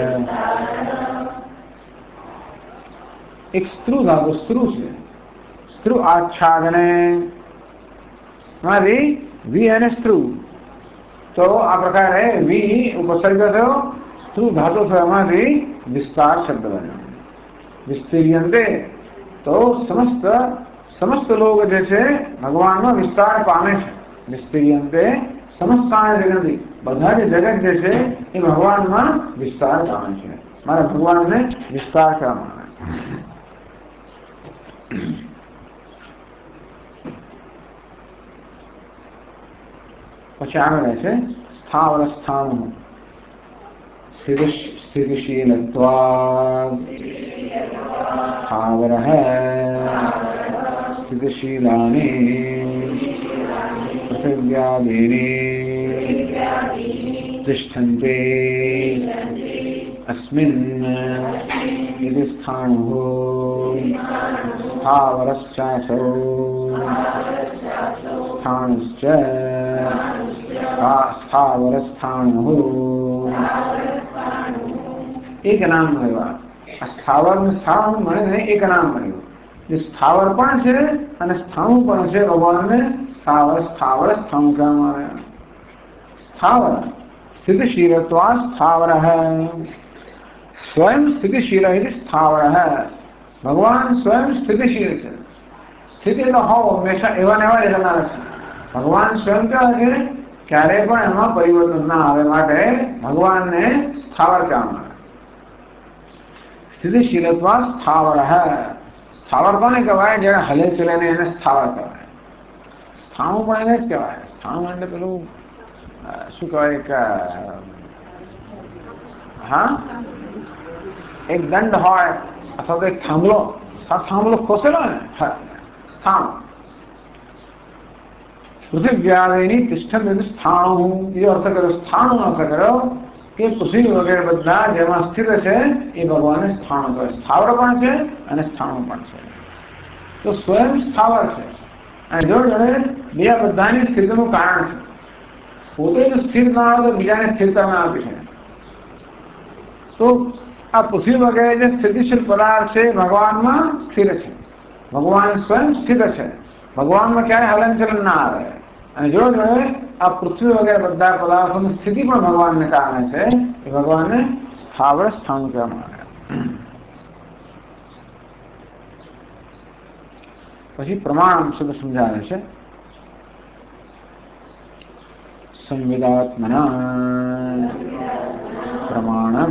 एक स्त्रु धातु स्त्रु से स्त्रु आच्छादने वी અને સ્ત્રુ તો આ પ્રકારે વી ઉપસર્ગ થયો, સ્ત્રુ ધાતુ થયો, એમાંથી વિસ્તાર શબ્દ બન્યો. વિસ્તીર્યંતે તો સમસ્ત લોક જે છે ભગવાનમાં વિસ્તાર પામે છે. વિસ્તીર્યંતે સમસ્તાને જગંતિ બધા જ જગત જે છે એ ભગવાનમાં વિસ્તાર પામે છે. મારા ભગવાનને વિસ્તાર કરવામાં આવે. પછી આગળ છે સ્થાવર સ્થાન સ્થિતિશીલત્વાદ સ્થાવર સ્થિતિशीलानि पृथिव्यादीनि तिष्ठन्ते अस्मिन् इति स्थाणुः स्थावरश्चासौ स्थाणुश्च स्थावरस्थाणुः एक नाम મળ્યું. આ સ્થાવર ને સ્થાન મળીને એક નામ મળ્યું. જે સ્થાવર પણ છે અને સ્થાણું પણ છે. ભગવાનને સ્થાવર સ્થાણું કહેવામાં આવે. સ્થાવર स्थितिशीलत्वा स्थावर है. स्वयं स्थितिशील स्थावर है. भगवान स्वयं स्थितिशील है. स्थिति तो हो हमेशा एवं एवं રહેનાર છે. ભગવાન સ્વયં કહેવાય છે ક્યારેય પણ એમાં પરિવર્તન ના આવે માટે ભગવાનને સ્થાવર કહેવામાં આવે. સ્થિતિશીલત્વા સ્થાવર है. સ્થાવર કોને કહેવાય? જેને હલે ચલે ને એને સ્થાવર કહેવાય. સ્થાણું પણ એને જ કહેવાય. સ્થાણું એટલે પેલું શું કહેવાય કે હા એક દંડ હોય અથવા તો એક થાંભલો ખોસેલો ને સ્થાણ. પૃથ્વીવ્યાદિની તિષ્ઠન્તિ સ્થાણું એ અર્થ કર્યો. સ્થાણું અર્થ કર્યો કે પૃથ્વી વગેરે બધા જેમાં સ્થિત છે એ ભગવાનને સ્થાણું કહે. સ્થાવર પણ છે અને સ્થાણું પણ છે. તો સ્વયં સ્થાવર છે અને જો બીજા બધાની સ્થિતિનું કારણ છે. પોતે જો સ્થિર ના આવે તો બીજાને સ્થિરતા ના આપી છે. તો આ પૃથ્વી વગેરે જે સ્થિતિશીલ પદાર્થ છે ભગવાનમાં સ્થિર છે. ભગવાન સ્વયં સ્થિત છે. ભગવાનમાં ક્યારે હલનચલન ના આવે. અને જો આ પૃથ્વી વગેરે બધા પદાર્થોની સ્થિતિ પણ ભગવાનને કારણે છે. એ ભગવાનને સ્થાવર સ્થાન કહેવામાં આવે. પછી પ્રમાણ શબ્દ સમજાવે છે. संविदात्मना प्रमाणम.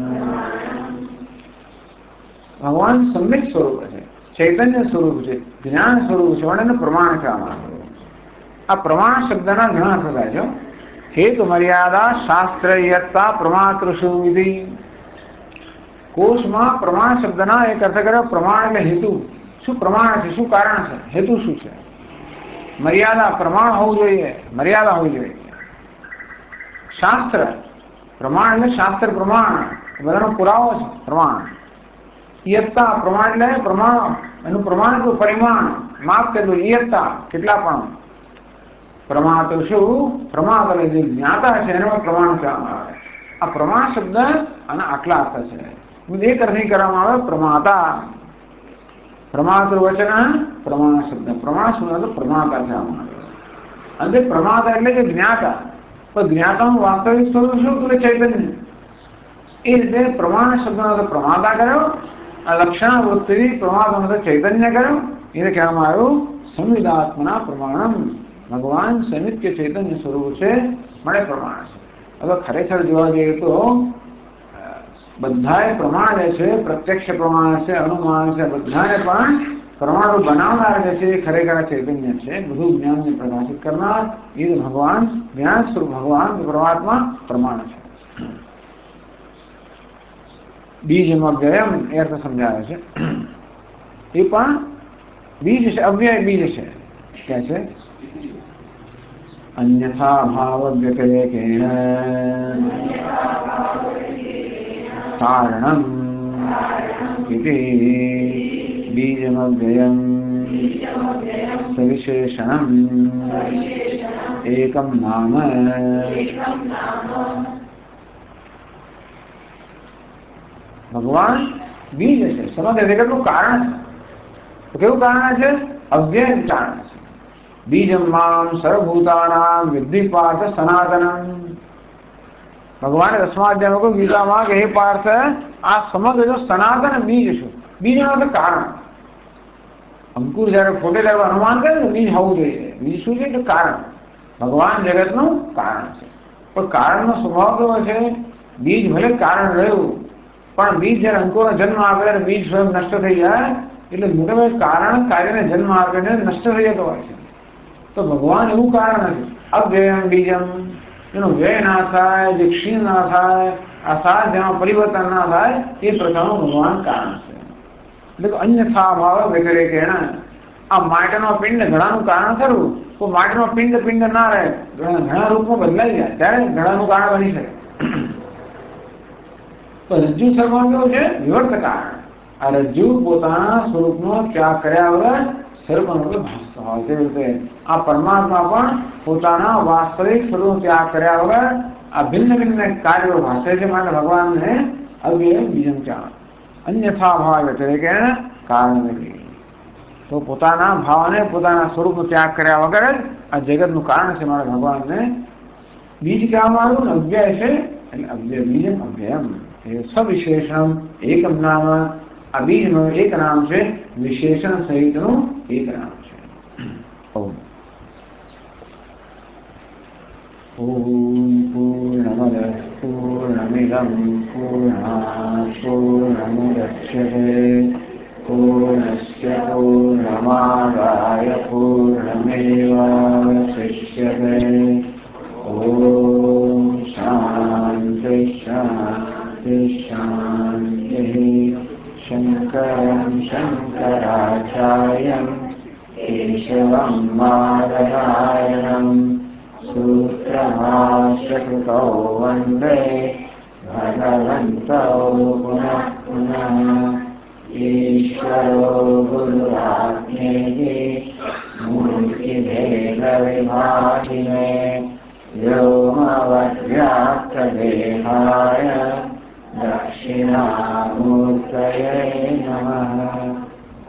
भगवान सम्यक स्वरूप है, चैतन्य स्वरूप है, ज्ञान स्वरूप है. એને પ્રમાણ કહેવામાં આવે. આ પ્રમાણ શબ્દના ઘણા અર્થ થાય છે. હેતુ મર્યાદા શાસ્ત્રીયતા પ્રમાતૃષુ વિધિ. કોષમાં પ્રમાણ શબ્દના એક અર્થ કર્યો. પ્રમાણ એટલે હેતુ. શું પ્રમાણ છે, શું કારણ છે, હેતુ શું છે. મર્યાદા પ્રમાણ હોવું જોઈએ, મર્યાદા હોવી જોઈએ. શાસ્ત્ર પ્રમાણ એટલે શાસ્ત્ર પ્રમાણ બધાનો પુરાવો છે. પ્રમાણ ઇયત્તા પ્રમાણ એટલે પ્રમાણ એનું પ્રમાણ એટલું પરિમાણ માપ કેટલું. ઇયત્તા કેટલા પણ. પ્રમાત શું પ્રમાત એટલે જે જ્ઞાતા છે એને પ્રમાણ કહેવામાં આવે. આ પ્રમાણ શબ્દ અને આટલા અર્થ છે. એક અર્થ કરવામાં આવે પ્રમાતા. પ્રમાતૃ વચન પ્રમાણ શબ્દ. પ્રમાણ શબ્દ પ્રમાતા કહેવામાં આવે. અને પ્રમાતા એટલે કે જ્ઞાતા. તો જ્ઞાતાનું વાસ્તવિક સ્વરૂપ શું? તો ચૈતન્ય. એ રીતે પ્રમાણ શબ્દનો તો પ્રમાતા કર્યો, લક્ષણ વૃત્તિ પ્રમાતાનો તો ચૈતન્ય કર્યો. એને કહેવામાં આવ્યું સંવિદાત્મના પ્રમાણમ. ભગવાન સમિત્ય ચૈતન્ય સ્વરૂપ છે, મળે પ્રમાણ છે. હવે ખરેખર જોવા જઈએ તો બધાએ પ્રમાણ જે છે, પ્રત્યક્ષ પ્રમાણ છે, અનુમાન છે, બધાને પણ પ્રમાણરૂપ બનાવનાર જે છે ખરેખર ચૈતન્ય છે, બધું જ્ઞાનને પ્રકાશિત કરનાર એ ભગવાન, જ્ઞાન સ્વરૂપ ભગવાન પરમાત્મા પ્રમાણ છે. બીજમાં વ્યયમ એ અર્થ સમજાવે છે. એ પણ બીજ છે, અવ્યય બીજ છે. ક્યાં છે? અન્યથા ભાવ વ્યતિરેકેણ કારણમ ઇતિ બીજમવ્યયમ સવિશેષણમ એકમ નામ. ભગવાન બીજ છે, સમગ્ર જગતનું કારણ છે. તો કેવું કારણ છે? અવ્યય કારણ છે. બીજમ મામ સર્વભૂતાનામ વિદ્ધિ પાર્થ સનાતનમ. ભગવાને 10મા અધ્યાયમાં કહ્યું ગીતામાં કે હે પાર્થ, આ સમગ્ર જો સનાતન બીજ છે. બીજનો તો કારણ. અંકુર જયારે ફોટે ત્યારે અનુમાન કરે ને બીજ હોવું જોઈએ. બીજ શું છે? કે કારણ. ભગવાન જગતનું કારણ છે. પણ કારણનો સ્વભાવ કેવો છે? બીજ ભલે કારણ રહ્યું, પણ બીજ જયારે અંકુરનો જન્મ આપે ત્યારે બીજ સ્વયં નષ્ટ થઈ જાય. એટલે મોટા કારણ કાર્યને જન્મ આપીને નષ્ટ થઈ જતો હોય છે. તો ભગવાન એવું કારણ નથી. અવ્યયમ બીજમ, એનો વ્યય ના થાય, જે ક્ષીણ ના થાય, આ સાર જેમાં પરિવર્તન ના થાય, એ પ્રકારનું ભગવાન કારણ છે. એટલે અન્યથા ભાવ વ્યતિરેકેણ. આ માટીનો પિંડ ઘડાનું કારણ ખરું, તો માટીનો પિંડ પિંડ ના રહે, ઘણા રૂપમાં બદલાઈ જાય ત્યારે ઘડાનું કારણ બની શકે. તો રજ્જુ સર્વમાં કેવું છે? વિવર્ત કારણ. આ રજ્જુ પોતાના સ્વરૂપનો ત્યાગ કર્યા વગર સર્વરૂપે ભાસતો હોય તે રીતે આ પરમાત્મા પણ પોતાના વાસ્તવિક સ્વરૂપ ત્યાગ કર્યા વગર આ ભિન્ન ભિન્ન કાર્યો ભાસે છે. માટે ભગવાનને અવ્યય બીજમ કહેવાય. અન્યથા ભાવ વ્યતિરેકેણ કારણ નથી. તો પોતાના ભાવને પોતાના સ્વરૂપનો ત્યાગ કર્યા વગર જ આ જગતનું કારણ છે. મારા ભગવાનને બીજ કહેવામાં આવ્યું ને અવ્યય છે, એટલે અવ્યય બીજમ અવ્યયમ. એ સવિશેષણ એકમ નામ. આ બીજનું એક નામ છે, વિશેષણ સહિતનું એક નામ છે. ઓમ પૂર્ણમદ પૂર્ણમિદં પૂર્ણાત પૂર્ણમુદચ્યતે પૂર્ણસ્ય પૂર્ણમાદાય પૂર્ણમેવાવશિષ્યતે. ઓમ શાંતિ શાંતિ શાંતિ. શંકરં શંકરાચાર્યં કેશવં બાદરાયણં સૂત્રભાષ્યકૃતૌ વંદે ભગવन्तौ પુનઃ પુનઃ. ઈશ્વરો ગુરુરાત્મેતિ મૂર્તિભેદવિભાગિને વ્યોમવદ્વ્યાપ્તદેહાય દક્ષિણામૂર્તયે નમઃ.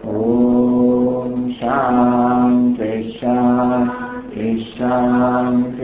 ઓમ શાંતિ શાંતિ શાંતિ.